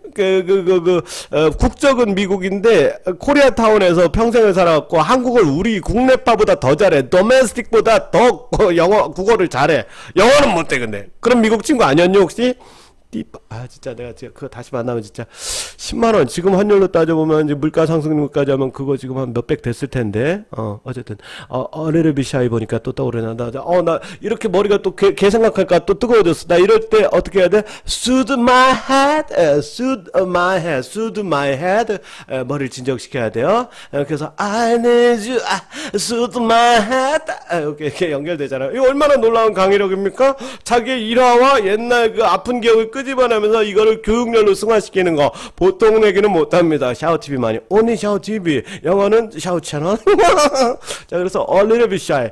국적은 미국인데 코리아타운에서 평생을 살아갖고 한국을 우리 국내파보다 더 잘해. 도메스틱보다 더 국어를 잘해. 영어는 못해. 근데 그런 미국 친구 아니었냐 혹시? 진짜 내가 그거 다시 만나면 진짜 10만원 지금 환율로 따져보면 이제 물가 상승률까지 하면 그거 지금 한 몇백 됐을 텐데. 어쨌든 어레르비샤이 보니까 또 떠오르나. 나 이렇게 머리가 또 걔 생각할까 또 뜨거워졌어. 나 이럴 때 어떻게 해야 돼? soothe my head, soothe my head, soothe my head. 머리를 진정시켜야 돼요. 그래서 I need you, soothe my head. 이렇게 연결되잖아요. 이거 얼마나 놀라운 강의력입니까? 자기의 일화와 옛날 그 아픈 기억을 끄집어내면서 이거를 교육열로 승화시키는 거 보통 내기는 못합니다. 샤오TV만이. only 샤오TV. 영어는 샤오채널. 자, 그래서 a little bit shy.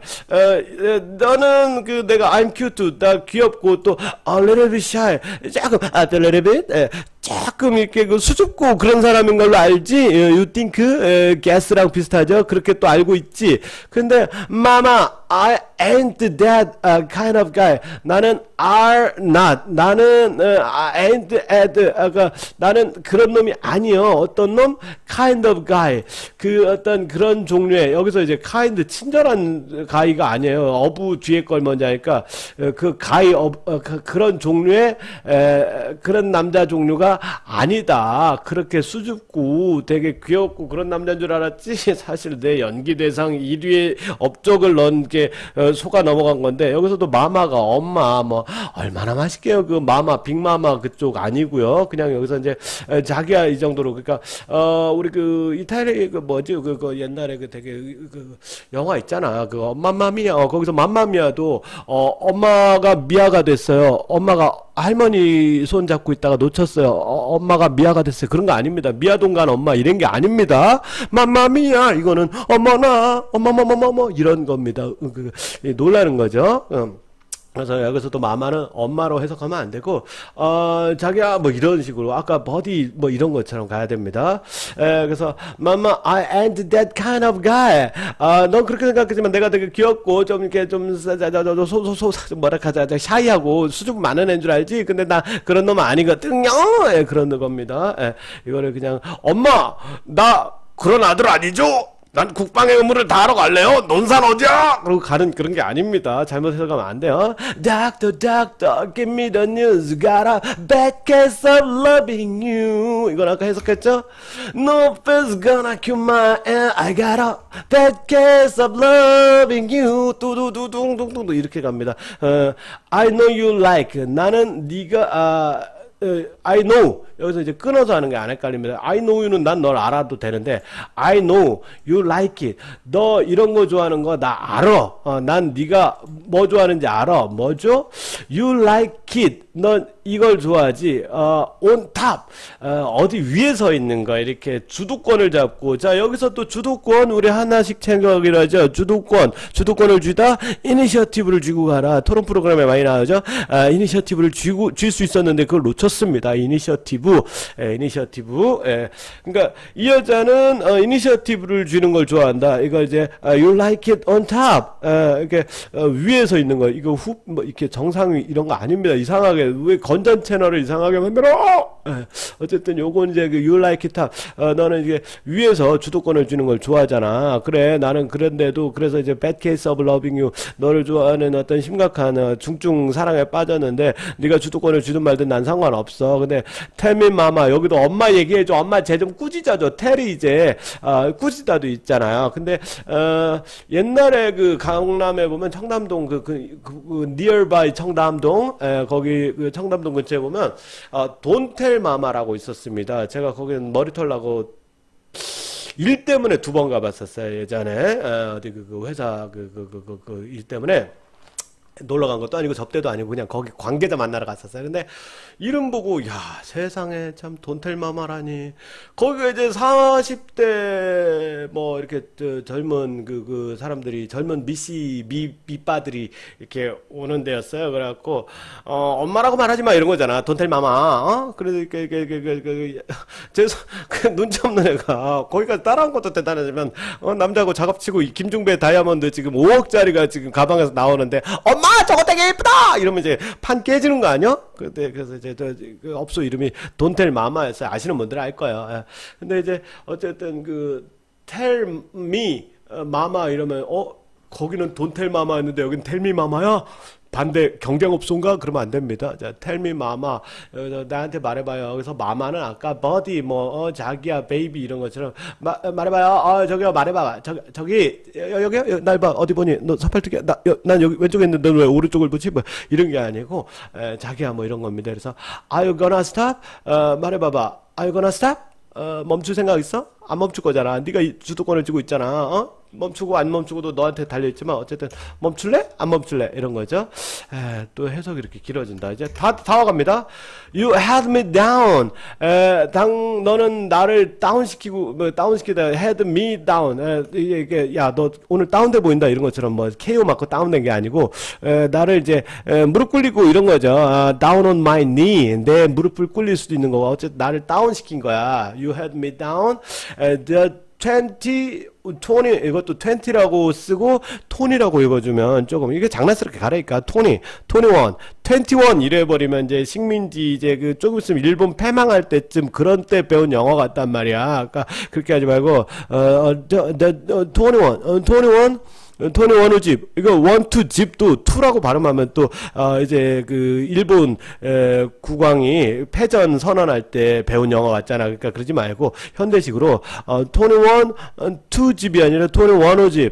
너는 내가 I'm cute. 나 귀엽고 또 a little bit shy. 조금 a little bit. 조금 이렇게 수줍고 그런 사람인 걸로 알지? You think? guess랑 비슷하죠? 그렇게 또 알고 있지? 근데 Mama, I ain't that kind of guy. 나는 are not. 나는 I ain't that. 나는 그런 놈이 아니요. 어떤 놈? kind of guy. 어떤 그런 종류의, 여기서 이제 kind, 친절한 guy가 아니에요. 어부 뒤에 걸 먼저 하니까 그 guy, 그런 종류의 그런 남자 종류가 아니다. 그렇게 수줍고 되게 귀엽고 그런 남자인 줄 알았지. 사실 내 연기 대상 1위의 업적을 넣은 게 속아 넘어간 건데, 여기서도 마마가 엄마 뭐 얼마나 맛있게요. 그 마마 빅마마 그쪽 아니고요. 그냥 여기서 이제 자기야 이 정도로. 그러니까 우리 그 이탈리아 그 뭐지 그 옛날에 그 되게 그 영화 있잖아. 그 맘마미아. 거기서 맘마미아도 엄마가 미아가 됐어요. 엄마가 할머니 손 잡고 있다가 놓쳤어요. 엄마가 미아가 됐어요. 그런 거 아닙니다. 미아동간 엄마 이런 게 아닙니다. 맘마미아 이거는 어머나 어머머머머머 이런 겁니다. 놀라는 거죠. 그래서 여기서도 마마는 엄마로 해석하면 안 되고, 자기야, 뭐 이런 식으로, 아까 버디, 뭐 이런 것처럼 가야 됩니다. 그래서, Mama, I ain't that kind of guy. 넌 그렇게 생각하지만 내가 되게 귀엽고, 좀 이렇게 좀, 뭐랄까, 샤이하고 수줍 많은 애인 줄 알지? 근데 나 그런 놈 아니거든요? 그런 겁니다. 이거를 그냥, 엄마! 나 그런 아들 아니죠? 난 국방의 의무를 다하러 갈래요? 논산 어디야? 그러고 가는 그런 게 아닙니다. 잘못 해석하면 안 돼요. Doctor, doctor, give me the news. Got a bad case of loving you. 이건 아까 해석했죠? No fear's gonna kill my air. I got a bad case of loving you. 뚜두두둥둥둥 이렇게 갑니다. I know you like. 나는 네가 I know. 여기서 이제 끊어서 하는 게 안 헷갈립니다. I know you는 난 널 알아도 되는데, I know you like it. 너 이런 거 좋아하는 거 나 알아. 난 네가 뭐 좋아하는지 알아. 뭐죠? You like it. 넌 이걸 좋아하지. on top. 어디 위에 서 있는 거. 이렇게 주도권을 잡고. 자, 여기서 또 주도권 우리 하나씩 챙겨가기로 하죠. 주도권을 쥐다. 이니셔티브를 쥐고 가라. 토론 프로그램에 많이 나오죠. 이니셔티브를 쥘 수 있었는데 그걸 놓쳤습니다. 이니셔티브. 그러니까 이 여자는 이니셔티브를 쥐는 걸 좋아한다. 이거 이제 you like it on top. 이렇게 위에서 있는 거. 이거 뭐 이렇게 정상 이런 거 아닙니다. 이상하게 왜 건전 채널을 이상하게 만들어? 예, 어쨌든 요건 이제 그 You Like It Up. 너는 이게 위에서 주도권을 주는 걸 좋아하잖아. 그래, 나는 그런데도 그래서 이제 Bad Case of Loving You, 너를 좋아하는 어떤 심각한 중증 사랑에 빠졌는데 네가 주도권을 주든 말든 난 상관없어. 근데 Tell Me Mama, 여기도 엄마 얘기해줘. 엄마 쟤 좀 꾸짖어줘. 텔이 이제 꾸짖다도 있잖아요. 근데 옛날에 그 강남에 보면 청담동 그 Nearby 청담동, 거기 그 청담동 근처에 보면 Don't Tell Mama라고 있었습니다. 제가 거기는 머리털 나고 일 때문에 2번 가봤었어요. 예전에 어디 그 회사 일 때문에 놀러 간 것도 아니고 접대도 아니고 그냥 거기 관계자 만나러 갔었어요. 근데 이름 보고 야 세상에 참 돈텔마마라니. 거기가 이제 40대 뭐 이렇게 젊은 그 사람들이 젊은 미빠들이 이렇게 오는 데였어요. 그래갖고 엄마라고 말하지 마 이런 거잖아. 돈텔마마. 그래서 그 눈치 없는 애가 거기까지 따라온 것도 대단하지만 남자하고 작업치고 김중배 다이아몬드 지금 5억짜리가 지금 가방에서 나오는데 엄마 저거 되게 예쁘다 이러면 이제 판 깨지는 거 아니야? 그래서 이제 그 업소 이름이 돈텔 마마였어요. 아시는 분들은 알 거예요. 예. 근데 이제 어쨌든 그 텔 미 마마 이러면 거기는 돈텔 마마였는데 여긴 텔미 마마야? 반대 경쟁업소인가? 그러면 안 됩니다. 자, tell me mama. 나한테 말해봐요. 여기서 마마는 아까 body, 자기야, baby 이런 것처럼 말해봐요. 저기요, 말해봐. 저기, 여기요? 날 봐. 어디 보니? 너 사팔뜨기, 난 여기 왼쪽에 있는데 너 왜 오른쪽을 보지? 뭐, 이런 게 아니고, 자기야, 뭐 이런 겁니다. 그래서, are you gonna stop? 말해봐봐. Are you gonna stop? 멈출 생각 있어? 안 멈출 거잖아. 네가 주도권을 쥐고 있잖아. 멈추고 안 멈추고도 너한테 달려있지만 어쨌든 멈출래? 안 멈출래? 이런 거죠. 또 해석이 이렇게 길어진다. 이제 다 와갑니다. You had me down. 너는 나를 다운시키다. had me down. 이게 야, 너 오늘 다운돼 보인다 이런 것처럼 뭐 KO 맞고 다운된 게 아니고 나를 이제 무릎 꿇리고 이런 거죠. down on my knee. 내 무릎을 꿇릴 수도 있는 거고 어쨌든 나를 다운시킨 거야. You had me down. The 20 이것도 20라고 쓰고 톤이라고 읽어주면 조금 이게 장난스럽게 가라니까. 21 이래버리면 이제 식민지 이제 그 조금 있으면 일본 패망할 때쯤 그런 때 배운 영어 같단 말이야. 아까 그렇게 하지 말고 21 21호 집, 이거 1, 2 집도 2라고 발음하면 또 이제 그 일본 국왕이 패전 선언할 때 배운 영어 같잖아. 그러니까 그러지 말고 현대식으로 21, 2 집이 아니라 21호 집.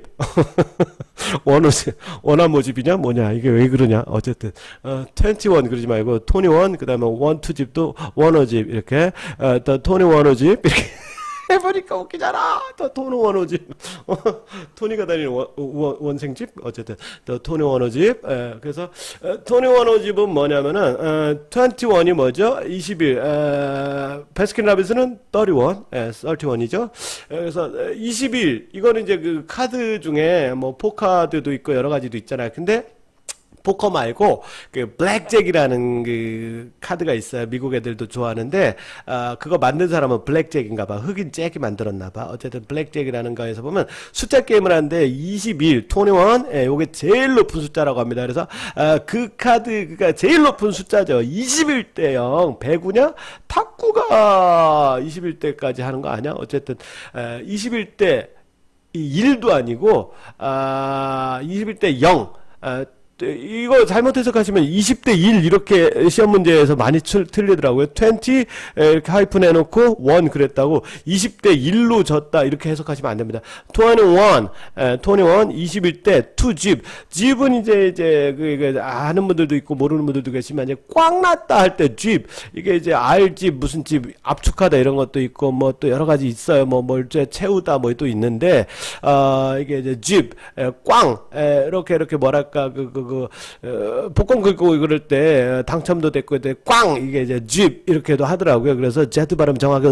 원화모 집이냐 뭐냐 이게 왜 그러냐. 어쨌든 21 그러지 말고 21 그 다음에 1, 2 집도 원호 집 이렇게 또 21호 집 이렇게 해보니까 웃기잖아. 또 토니 원호집. 토니가 다니는 원생집? 어쨌든, 또 토니 원호집. 그래서, 토니 원호집은 뭐냐면은, 21이 뭐죠? 21. 베스킨라빈스는 31. 31이죠. 그래서, 21. 이거는 이제 그 카드 중에 뭐, 포카드도 있고 여러 가지도 있잖아요. 근데, 포커 말고 그 블랙잭이라는 그 카드가 있어요. 미국 애들도 좋아하는데 그거 만든 사람은 블랙잭인가봐. 흑인 잭이 만들었나봐. 어쨌든 블랙잭이라는 거에서 보면 숫자 게임을 하는데 21, 21, 요게 제일 높은 숫자라고 합니다. 그래서 그 카드가 제일 높은 숫자죠. 21대 0. 배구냐? 탁구가 21대까지 하는 거 아니야? 어쨌든 21대 1도 아니고 21대 0. 이거 잘못 해석하시면 20대 1 이렇게 시험 문제에서 많이 틀리더라고요. 20 이렇게 하이픈 해놓고 1 그랬다고 20대 1로 졌다 이렇게 해석하시면 안 됩니다. 21, 21대 2 집. 집은 이제 그 아는 분들도 있고 모르는 분들도 계시면 이제 꽉 났다 할 때 집. 이게 이제 알집 무슨 집 압축하다 이런 것도 있고 뭐 또 여러 가지 있어요. 뭘 채우다 뭐 또 있는데 이게 이제 집, 꽝 이렇게 뭐랄까 복권 긁고 그럴 때 당첨도 됐고 꽝 이게 이제 집 이렇게도 하더라고요. 그래서 Z 발음 정확하게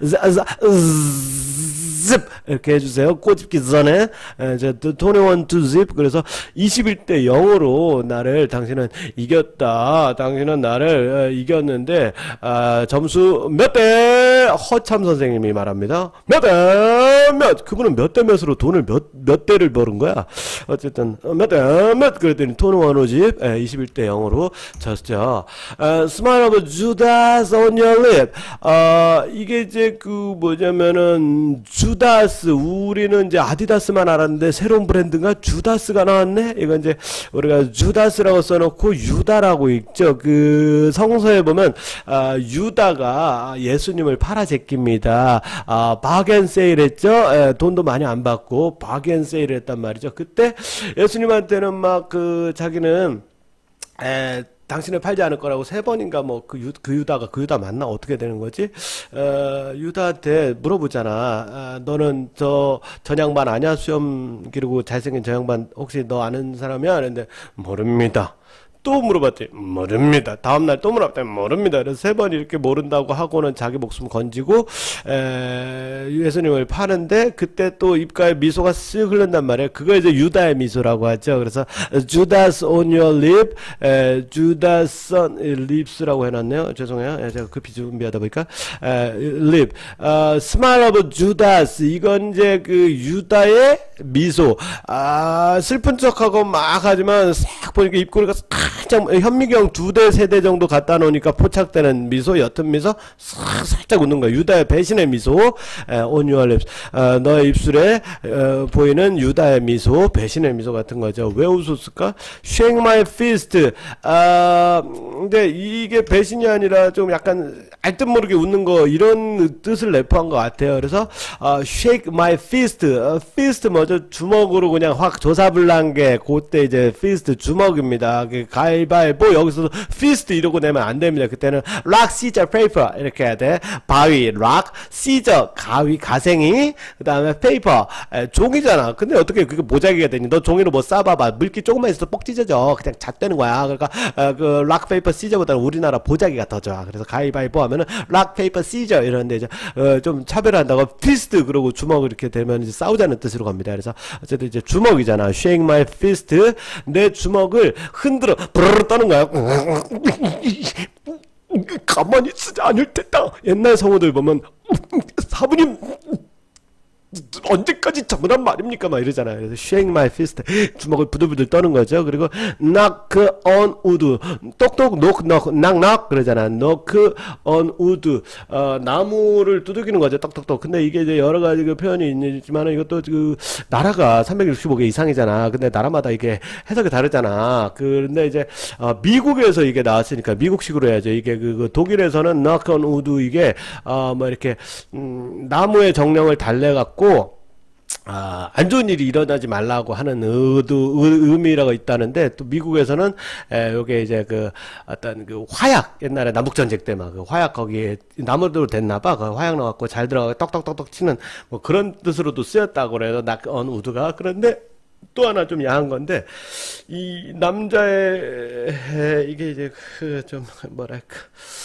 zip 이렇게 해주세요. 꼬집기 전에 21 to zip. 그래서 21대 0으로 나를 당신은 이겼다. 당신은 나를 이겼는데 점수 몇 대? 허참 선생님이 말합니다. 몇 대? 그분은 몇 대 몇으로 돈을 몇 대를 버는 거야. 어쨌든 몇 그랬더니 토니 원호집 21대 0으로 졌죠. Smile of Judas on your lip. 이게 이제 그 뭐냐면은 주다스, 우리는 이제 아디다스만 알았는데 새로운 브랜드가 주다스가 나왔네. 이건 이제 우리가 주다스라고 써놓고 유다라고 읽죠. 그 성서에 보면 유다가 예수님을 팔아제낍니다. 바겐세일 했죠. 돈도 많이 안 받고 바겐세일 했단 말이죠. 그때 예수님한테는 막 그 자기는 당신을 팔지 않을 거라고 3번인가 뭐 그 유다 맞나? 어떻게 되는 거지? 유다한테 물어보잖아. 너는 전 양반 아냐? 수염 기르고 잘생긴 저 양반 혹시 너 아는 사람이야? 그랬는데 모릅니다. 또 물어봤더니 모릅니다. 다음날 또 물어봤더니 모릅니다. 그래서 3번 이렇게 모른다고 하고는 자기 목숨 건지고 예수님을 파는데 그때 또 입가에 미소가 쓱 흐른단 말이에요. 그거 이제 유다의 미소라고 하죠. 그래서 Judas on your lip, Judas on lips라고 해놨네요. 죄송해요. 제가 급히 준비하다 보니까 lip, smile of Judas, 이건 이제 그 유다의 미소. 슬픈 척하고 막 하지만 싹 보니까 입꼬리가 살짝 현미경 2대 3대 정도 갖다 놓으니까 포착되는 미소, 옅은 미소, 살짝 웃는 거야. 유다의 배신의 미소, on your lips. 너의 입술에 보이는 유다의 미소, 배신의 미소 같은 거죠. 왜 웃었을까? Shake my fist. 근데 이게 배신이 아니라 좀 약간 알듯 모르게 웃는 거, 이런 뜻을 내포한 것 같아요. 그래서 shake my fist. fist 뭐죠? 주먹으로 그냥 확 조사불난 게 그때 이제 fist 주먹입니다. 가위바위보, 여기서도 fist 이러고 내면 안 됩니다. 그때는 rock, scissors, paper 이렇게 해야 돼. 바위, rock, scissors, 가위, 가생이, 그 다음에 paper, 종이잖아. 근데 어떻게 그게 모자기가 되니? 너 종이로 뭐 싸봐봐. 물기 조금만 있어도 뻑 찢어져. 그냥 잣되는 거야. 그러니까 그 rock, paper, scissors보다는 우리나라 보자기가 더 좋아. 그래서 가위바위보 하면은 rock, paper, scissors 이런데 이제 좀 차별한다고 fist 그러고 주먹 이렇게 되면 이제 싸우자는 뜻으로 갑니다. 그래서 어쨌든 이제 주먹이잖아. shake my fist. 내 주먹을 흔들어 브르르 떠는 거야. 가만히 있지 않을 텐다. 옛날 성우들 보면 사부님 언제까지 저무란 말입니까? 막 이러잖아요. 그래서 shake my fist, 주먹을 부들부들 떠는 거죠. 그리고 knock on wood, 똑똑 knock knock 그러잖아. knock on wood, 나무를 두들기는 거죠. 똑똑똑. 근데 이게 이제 여러 가지 그 표현이 있지만은 이것도 그 나라가 365개 이상이잖아. 근데 나라마다 이게 해석이 다르잖아. 그런데 이제 미국에서 이게 나왔으니까 미국식으로 해야죠. 이게 그 독일에서는 knock on wood, 이게 뭐 이렇게 나무의 정령을 달래갖고 안 좋은 일이 일어나지 말라고 하는 의미라고 있다는데, 또 미국에서는 요게 이제 그 어떤 그 화약, 옛날에 남북전쟁 때 막 그 화약 거기에 나무로 됐나봐. 그 화약 넣어갖고 잘 들어가고 떡떡떡떡 치는 뭐 그런 뜻으로도 쓰였다고 그래요. 낙언 우드가. 그런데 또 하나 좀 야한 건데, 이 남자의 이게 이제 그 좀 뭐랄까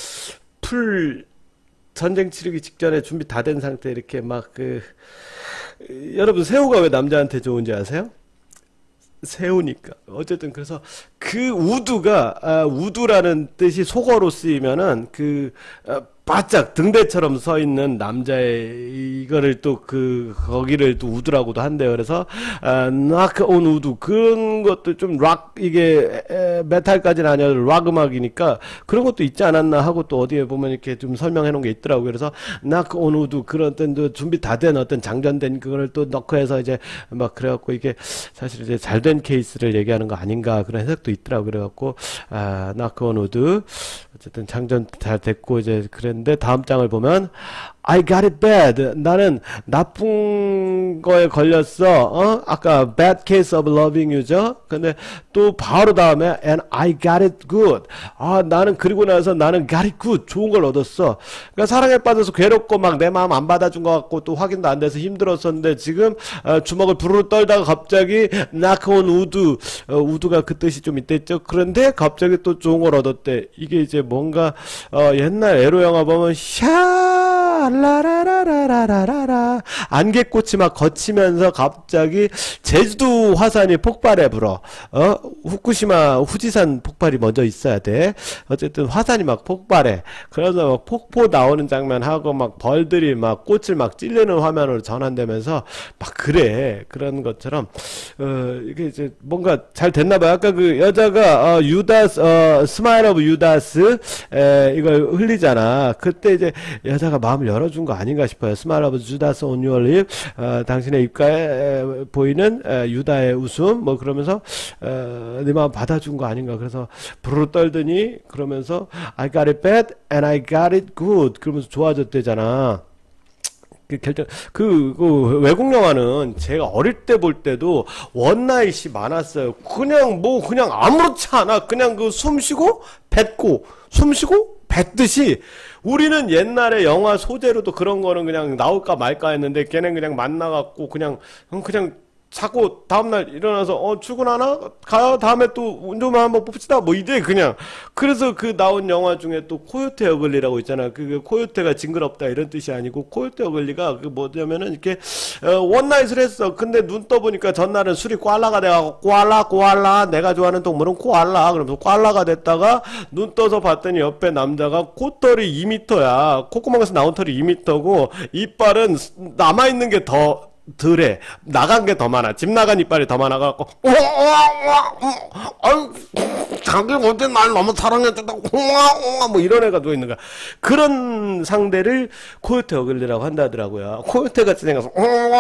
전쟁 치르기 직전에 준비 다 된 상태 이렇게 막 여러분 새우가 왜 남자한테 좋은지 아세요? 새우니까. 어쨌든 그래서 그 우드가 우드라는 뜻이 속어로 쓰이면은 바짝 등대처럼 서 있는 남자의 이거를 또 거기를 또 우드라고도 한대요. 그래서 knock on wood, 그런 것도 좀 락, 이게 메탈까지는 아니어도 락 음악이니까 그런 것도 있지 않았나 하고, 또 어디에 보면 이렇게 좀 설명해 놓은 게 있더라고요. 그래서 knock on wood, 그런 어떤 준비 다 된 어떤 장전된 그거를 또 넣고 해서 이제 막 그래갖고 이게 사실 이제 잘된 케이스를 얘기하는 거 아닌가, 그런 해석도 있더라고요. 그래갖고 knock on wood, 어쨌든 장전 잘 됐고 이제 그랬는데, 다음 장을 보면 I got it bad. 나는 나쁜 거에 걸렸어. 아까 bad case of loving you죠. 근데 또 바로 다음에 and I got it good. 나는 그리고 나서 나는 got it good. 좋은 걸 얻었어. 그러니까 사랑에 빠져서 괴롭고 막 내 마음 안 받아준 것 같고 또 확인도 안 돼서 힘들었었는데, 지금 주먹을 부르르 떨다가 갑자기 knock on wood. wood가 그 뜻이 좀 있댔죠. 그런데 갑자기 또 좋은 걸 얻었대. 이게 이제 뭔가 옛날 에로 영화 보면 샤 라라라라라라라 안개꽃이 막 걷히면서 갑자기 제주도 화산이 폭발해 불어. 후쿠시마 후지산 폭발이 먼저 있어야 돼. 어쨌든 화산이 막 폭발해. 그래서 막 폭포 나오는 장면하고 막 벌들이 막 꽃을 막 찔르는 화면으로 전환되면서 막 그래. 그런 것처럼 이게 이제 뭔가 잘 됐나 봐요. 아까 그 여자가 유다스 스마일 오브 유다스 이걸 흘리잖아. 그때 이제 여자가 마음을 열어준 거 아닌가 싶어요. 스마일 오브 유다스 온 유어 립 당신의 입가에 보이는 유다의 웃음 뭐 그러면서 네 마음 받아준 거 아닌가. 그래서 부르르 떨더니 그러면서 I got it bad and I got it good 그러면서 좋아졌대잖아. 그 외국 영화는 제가 어릴 때 볼 때도 원나잇이 많았어요. 그냥 아무렇지 않아. 그냥 그 숨 쉬고 뱉고 숨 쉬고 뱉듯이 우리는 옛날에 영화 소재로도 그런 거는 그냥 나올까 말까 했는데 걔는 그냥 만나갖고 그냥 자고 다음날 일어나서 출근하나? 가요? 다음에 또 운전만 한번 봅시다. 뭐 이제 그냥 그래서 그 나온 영화 중에 또 코요테 어글리라고 있잖아. 그 코요테가 징그럽다 이런 뜻이 아니고 코요테 어글리가 그 뭐냐면은 이렇게 원나잇을 했어. 근데 눈 떠보니까 전날은 술이 꽐라가 돼가지고 꽐라 내가 좋아하는 동물은 코알라 그러면서 꽐라가 됐다가 눈 떠서 봤더니 옆에 남자가 콧털이 2m야. 콧구멍에서 나온 털이 2m고 이빨은 남아있는 게 더 덜해. 나간 게 더 많아. 집 나간 이빨이 더 많아갖고 자기 어제 날 너무 사랑해준다고 뭐 이런 애가 누워있는 거야. 그런 상대를 코요테 어글리라고 한다더라고요. 코요테 같이 생겨서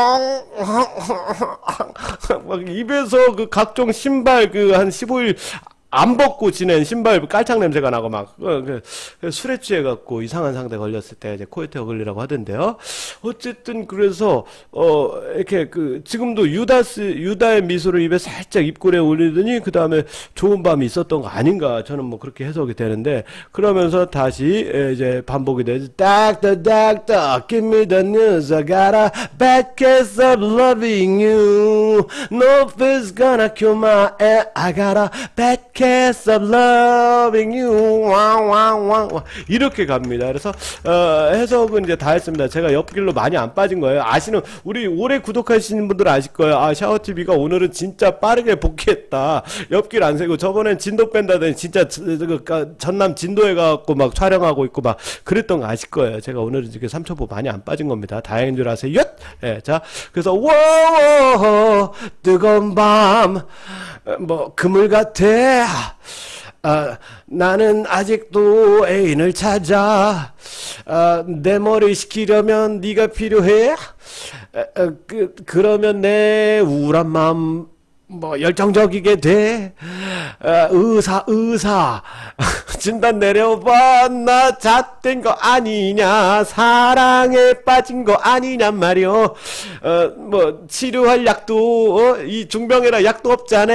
막 입에서 그 각종 신발 그 한 15일 안 벗고 지낸 신발 깔창 냄새가 나고 막 술에 취해갖고 이상한 상대 걸렸을 때 이제 코요테 어글리라고 하던데요. 어쨌든 그래서 이렇게 그 지금도 유다의 미소를 입에 살짝 입꼬리에 올리더니 그 다음에 좋은 밤이 있었던 거 아닌가 저는 뭐 그렇게 해석이 되는데 그러면서 다시 이제 반복이 되죠. 딱딱딱딱 give me the news I got a bad case of loving you no fear's gonna kill my air I got a bad case of loving you 왕왕왕 이렇게 갑니다. 그래서 해석은 이제 다 했습니다. 제가 옆길로 많이 안 빠진 거예요. 아시는 우리 오래 구독하시는 분들 아실 거예요. 아 샤워TV가 오늘은 진짜 빠르게 복귀했다. 옆길 안 세고 저번엔 진도 뺀다더니 진짜 전남 진도에 가갖고 막 촬영하고 있고 막 그랬던 거 아실 거예요. 제가 오늘은 이렇게 3초보 많이 안 빠진 겁니다. 다행인 줄 아세요. 예, 자 그래서 워 뜨거운 밤 뭐 그물 같아. 나는 아직도 애인을 찾아. 내 머리 식히려면 네가 필요해. 그러면 내 우울한 마음 뭐 열정적이게 돼. 의사 진단 내려봐. 나 잣된 거 아니냐. 사랑에 빠진 거 아니냔 말이오. 뭐 치료할 약도 이 중병이라 약도 없잖아.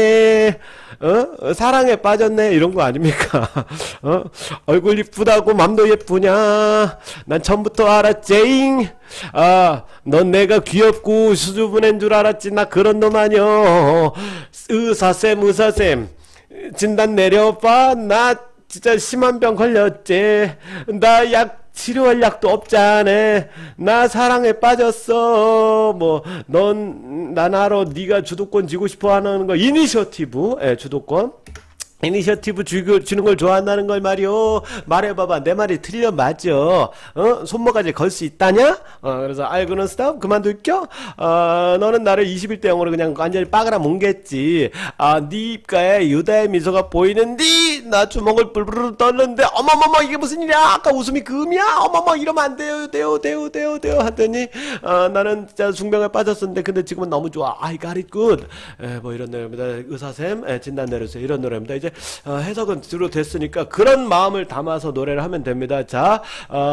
사랑에 빠졌네 이런 거 아닙니까? 얼굴 이쁘다고 맘도 예쁘냐? 난 처음부터 알았제잉. 넌 내가 귀엽고 수줍은 줄 알았지. 나 그런 놈 아니여. 의사쌤 진단 내려봐. 나 진짜 심한 병 걸렸지. 나 치료할 약도 없잖아. 나 사랑에 빠졌어. 뭐 넌 나나로 네가 주도권 쥐고 싶어 하는 거 이니셔티브. 주도권 이니셔티브 주는 걸 좋아한다는 걸 말이요. 말해봐봐. 내 말이 틀려 맞죠? 손모가지 걸 수 있다냐? 그래서 알고는 스탑 그만둘겨? 너는 나를 21대 0으로 그냥 완전히 빠그라 뭉갰지. 네 입가에 유다의 미소가 보이는디 나 주먹을 불불 떨는데 어머머머 이게 무슨 일이야? 아까 웃음이 금이야? 어머머 이러면 안 돼요 하더니 나는 진짜 중병에 빠졌었는데 근데 지금은 너무 좋아. I got it good. 뭐 이런 노래입니다. 의사쌤 진단 내려주세요. 이런 노래입니다. 이제 해석은 주로 됐으니까 그런 마음을 담아서 노래를 하면 됩니다. 자,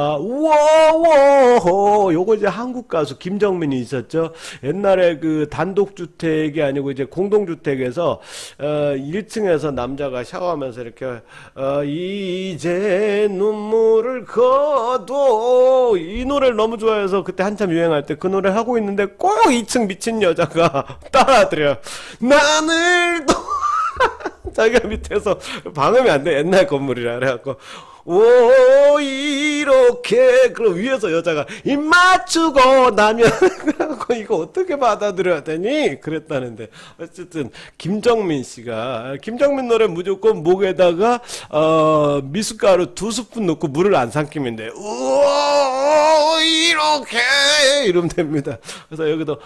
우와워 요거 이제 한국 가수 김정민이 있었죠. 옛날에 그 단독주택이 아니고 이제 공동주택에서 1층에서 남자가 샤워하면서 이렇게 이제 눈물을 거둬 이 노래를 너무 좋아해서 그때 한참 유행할 때 그 노래를 하고 있는데 꼭 2층 미친 여자가 따라하더래요. 나늘도 자기가 밑에서 방음이 안 돼. 옛날 건물이라 그래갖고 오 이렇게 그럼 위에서 여자가 입 맞추고 나면 이거 어떻게 받아들여야 되니? 그랬다는데 어쨌든 김정민 씨가 김정민 노래 무조건 목에다가 미숫가루 2스푼 넣고 물을 안 삼키면 오 이렇게 이러면 됩니다. 그래서 여기도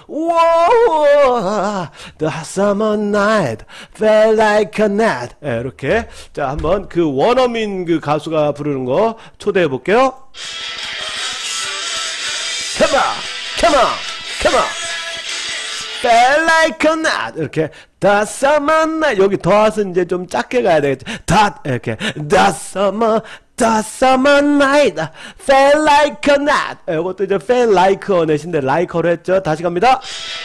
우와 The summer night felt like a gnat 이렇게 자 한번 그 원어민 그 가수가 부르는 거 초대해 볼게요. Come on, come on, come on. Felt like a gnat 이렇게 The summer night 여기 더핫은 이제 좀 작게 가야 되겠죠. Dot 이렇게 The summer night felt like a gnat 이것도 이제 felt like a gnat인데 like로 했죠. 다시 갑니다.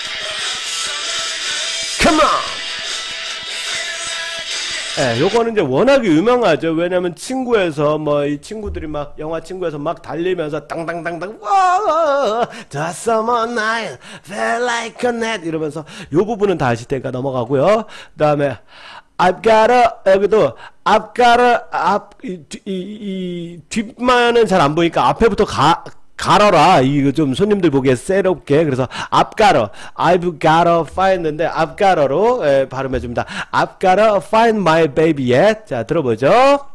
Come on. 예, 요거는 이제 워낙에 유명하죠. 왜냐면 친구에서 뭐 이 친구들이 막 영화 친구에서 막 달리면서 땅땅땅땅 와 The summer night felt like a gnat 이러면서 요 부분은 다 아실 테니까 넘어가고요. 그다음에 I've got a 여기도 I've got a 이 뒷만은 잘 안 보니까 앞에부터 가러라. 이거 좀 손님들 보기에 새롭게. 그래서 I've gotta find인데 I've gotto로 발음해 줍니다. I've gotta find my baby yet. 자, 들어보죠.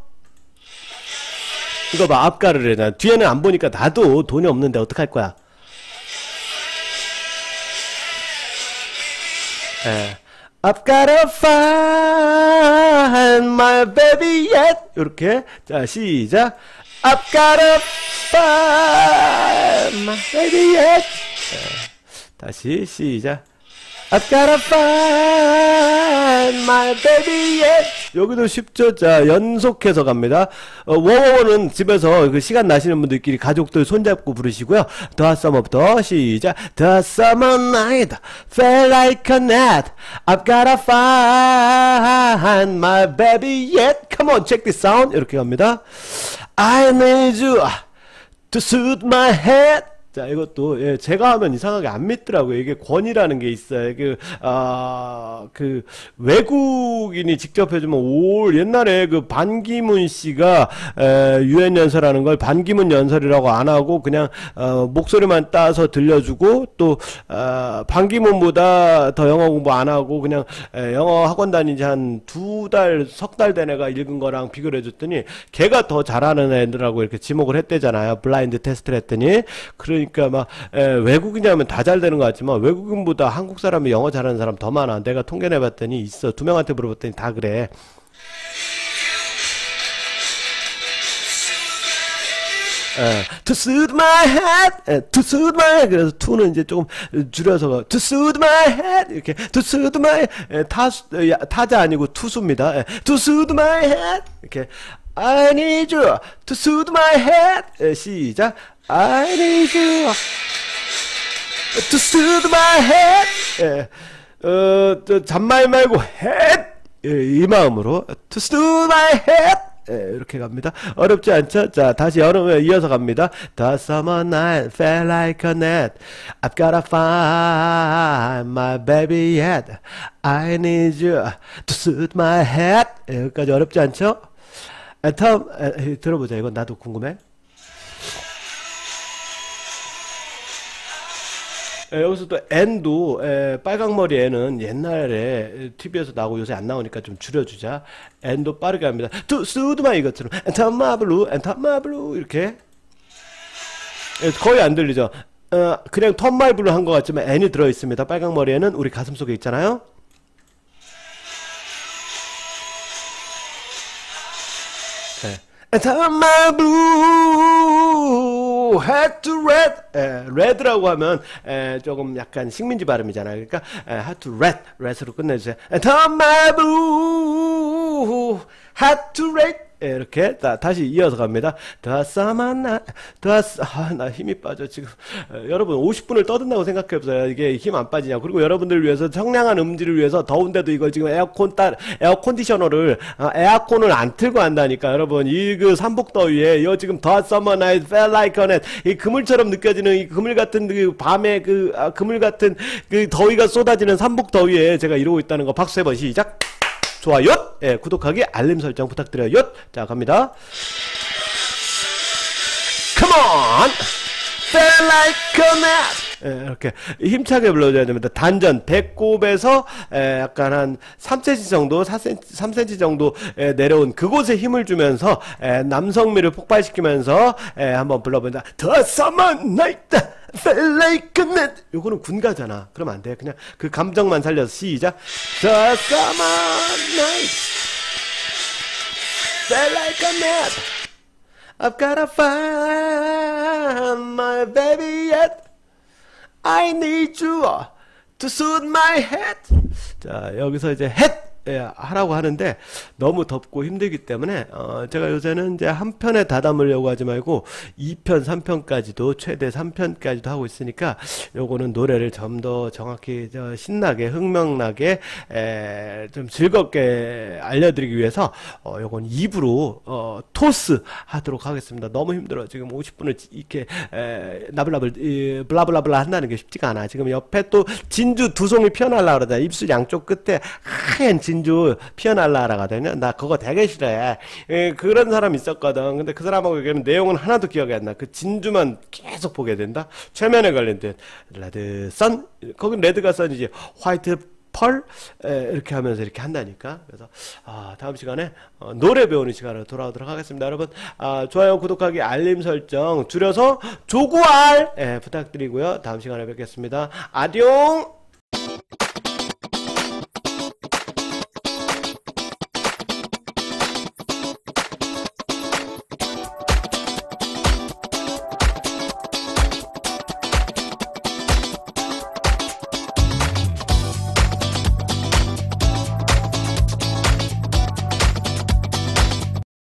이거 봐, I've gotto래. 뒤에는 안 보니까 나도 돈이 없는데 어떡할 거야. I've gotta find my baby yet. 이렇게. 자, 시작. I've gotta find my baby yet. 다시 시작. I've gotta find my baby yet. 여기도 쉽죠? 자, 연속해서 갑니다. 워워워는 집에서 그 시간 나시는 분들끼리 가족들 손잡고 부르시고요. The summer부터 시작. The summer night felt like a gnat. I've gotta find my baby yet. Come on, check this sound. 이렇게 갑니다. I need you to suit my head. 자, 이것도, 예, 제가 하면 이상하게 안 믿더라고요. 이게 권이라는 게 있어요. 그 외국인이 직접 해주면, 옛날에 그 반기문 씨가, 유엔 연설하는 걸 반기문 연설이라고 안 하고, 그냥, 목소리만 따서 들려주고, 또, 반기문보다 더 영어 공부 안 하고, 그냥, 영어 학원 다닌 지 한 2달, 3달 된 애가 읽은 거랑 비교를 해줬더니, 걔가 더 잘하는 애들하고 이렇게 지목을 했대잖아요. 블라인드 테스트를 했더니. 그러니까 막 외국인이라면 다 잘 되는 것 같지만 외국인보다 한국 사람이 영어 잘하는 사람 더 많아. 내가 통계 내봤더니 있어. 2명한테 물어봤더니 다 그래. To suit my head, to suit my head. 그래서 to는 이제 조금 줄여서 to suit my head 이렇게 to suit my 타자 아니고 투수입니다. To suit my head 이렇게 I need you to suit my head. 시작. I need you to suit my head. 잔말 말고 head 이 마음으로 to suit my head. 이렇게 갑니다. 어렵지 않죠? 자, 다시 여름에 이어서 갑니다. The summer night felt like a gnat. I've gotta find my baby yet. I need you to suit my head. 여기까지 어렵지 않죠? 다음 들어보자. 이건 나도 궁금해. 여기서 또 N도 빨강머리 N은 옛날에 TV에서 나오고 요새 안 나오니까 좀 줄여주자. N도 빠르게 합니다. To suit my 이것처럼 엔타마블루 엔타마블루 이렇게 거의 안 들리죠. 그냥 턴마이블루 한 것 같지만 N이 들어있습니다. 빨강머리 N은 우리 가슴 속에 있잖아요. 엔타마블루 had to red. red라고 하면 조금 약간 식민지 발음이잖아요. 그러니까 had to red으로 끝내주세요. 엔타마블루 had to red. 이렇게 다시 이어서 갑니다. 나 힘이 빠져 지금. 여러분 50분을 떠든다고 생각해보세요. 이게 힘 안 빠지냐. 그리고 여러분들을 위해서 청량한 음질을 위해서 더운데도 이걸 지금 에어컨디셔너를 에어컨을 안 틀고 한다니까. 여러분 이 그 삼복더위에 이거 지금 The summer night felt like a gnat. 이 그물처럼 느껴지는 이 그물 같은 그 밤에 그물 같은 그 더위가 쏟아지는 삼복더위에 제가 이러고 있다는 거 박수 해봐. 시작. 좋아요. 구독하기 알림 설정 부탁드려요. 자, 갑니다. Come on! Feel like a net! 예, 이렇게 힘차게 불러줘야 됩니다. 단전, 배꼽에서 약간 한 3cm 정도, 3cm 정도 내려온 그곳에 힘을 주면서 남성미를 폭발시키면서 한번 불러본다. The summer night, feel like a net. 요거는 군가잖아. 그러면 안 돼. 그냥 그 감정만 살려서 시작. The summer night, feel like a net. I've gotta find my baby yet. I need you to soothe my head. 자, 여기서 이제 head 하라고 하는데 너무 덥고 힘들기 때문에 제가 요새는 이제 한 편에 다 담으려고 하지 말고 2편, 3편까지도 최대 3편까지도 하고 있으니까 요거는 노래를 좀 더 정확히 신나게 흥명나게 좀 즐겁게 알려드리기 위해서 요건 입으로 토스 하도록 하겠습니다. 너무 힘들어. 지금 50분을 이렇게 나불나불 블라블라블라 한다는 게 쉽지가 않아. 지금 옆에 또 진주 두 송이 피어날라 그러다. 입술 양쪽 끝에 하얀 진주 피어날라 하거든요. 나 그거 되게 싫어해. 그런 사람 있었거든. 근데 그 사람하고 얘기하는 내용은 하나도 기억이 안 나. 그 진주만 계속 보게 된다. 최면에 걸린 듯. 레드 선, 거긴 레드가 선이지. 화이트 펄 이렇게 하면서 이렇게 한다니까. 그래서 다음 시간에 노래 배우는 시간으로 돌아오도록 하겠습니다. 여러분 좋아요, 구독하기, 알림 설정 줄여서 조구알 부탁드리고요. 다음 시간에 뵙겠습니다. 아뇽.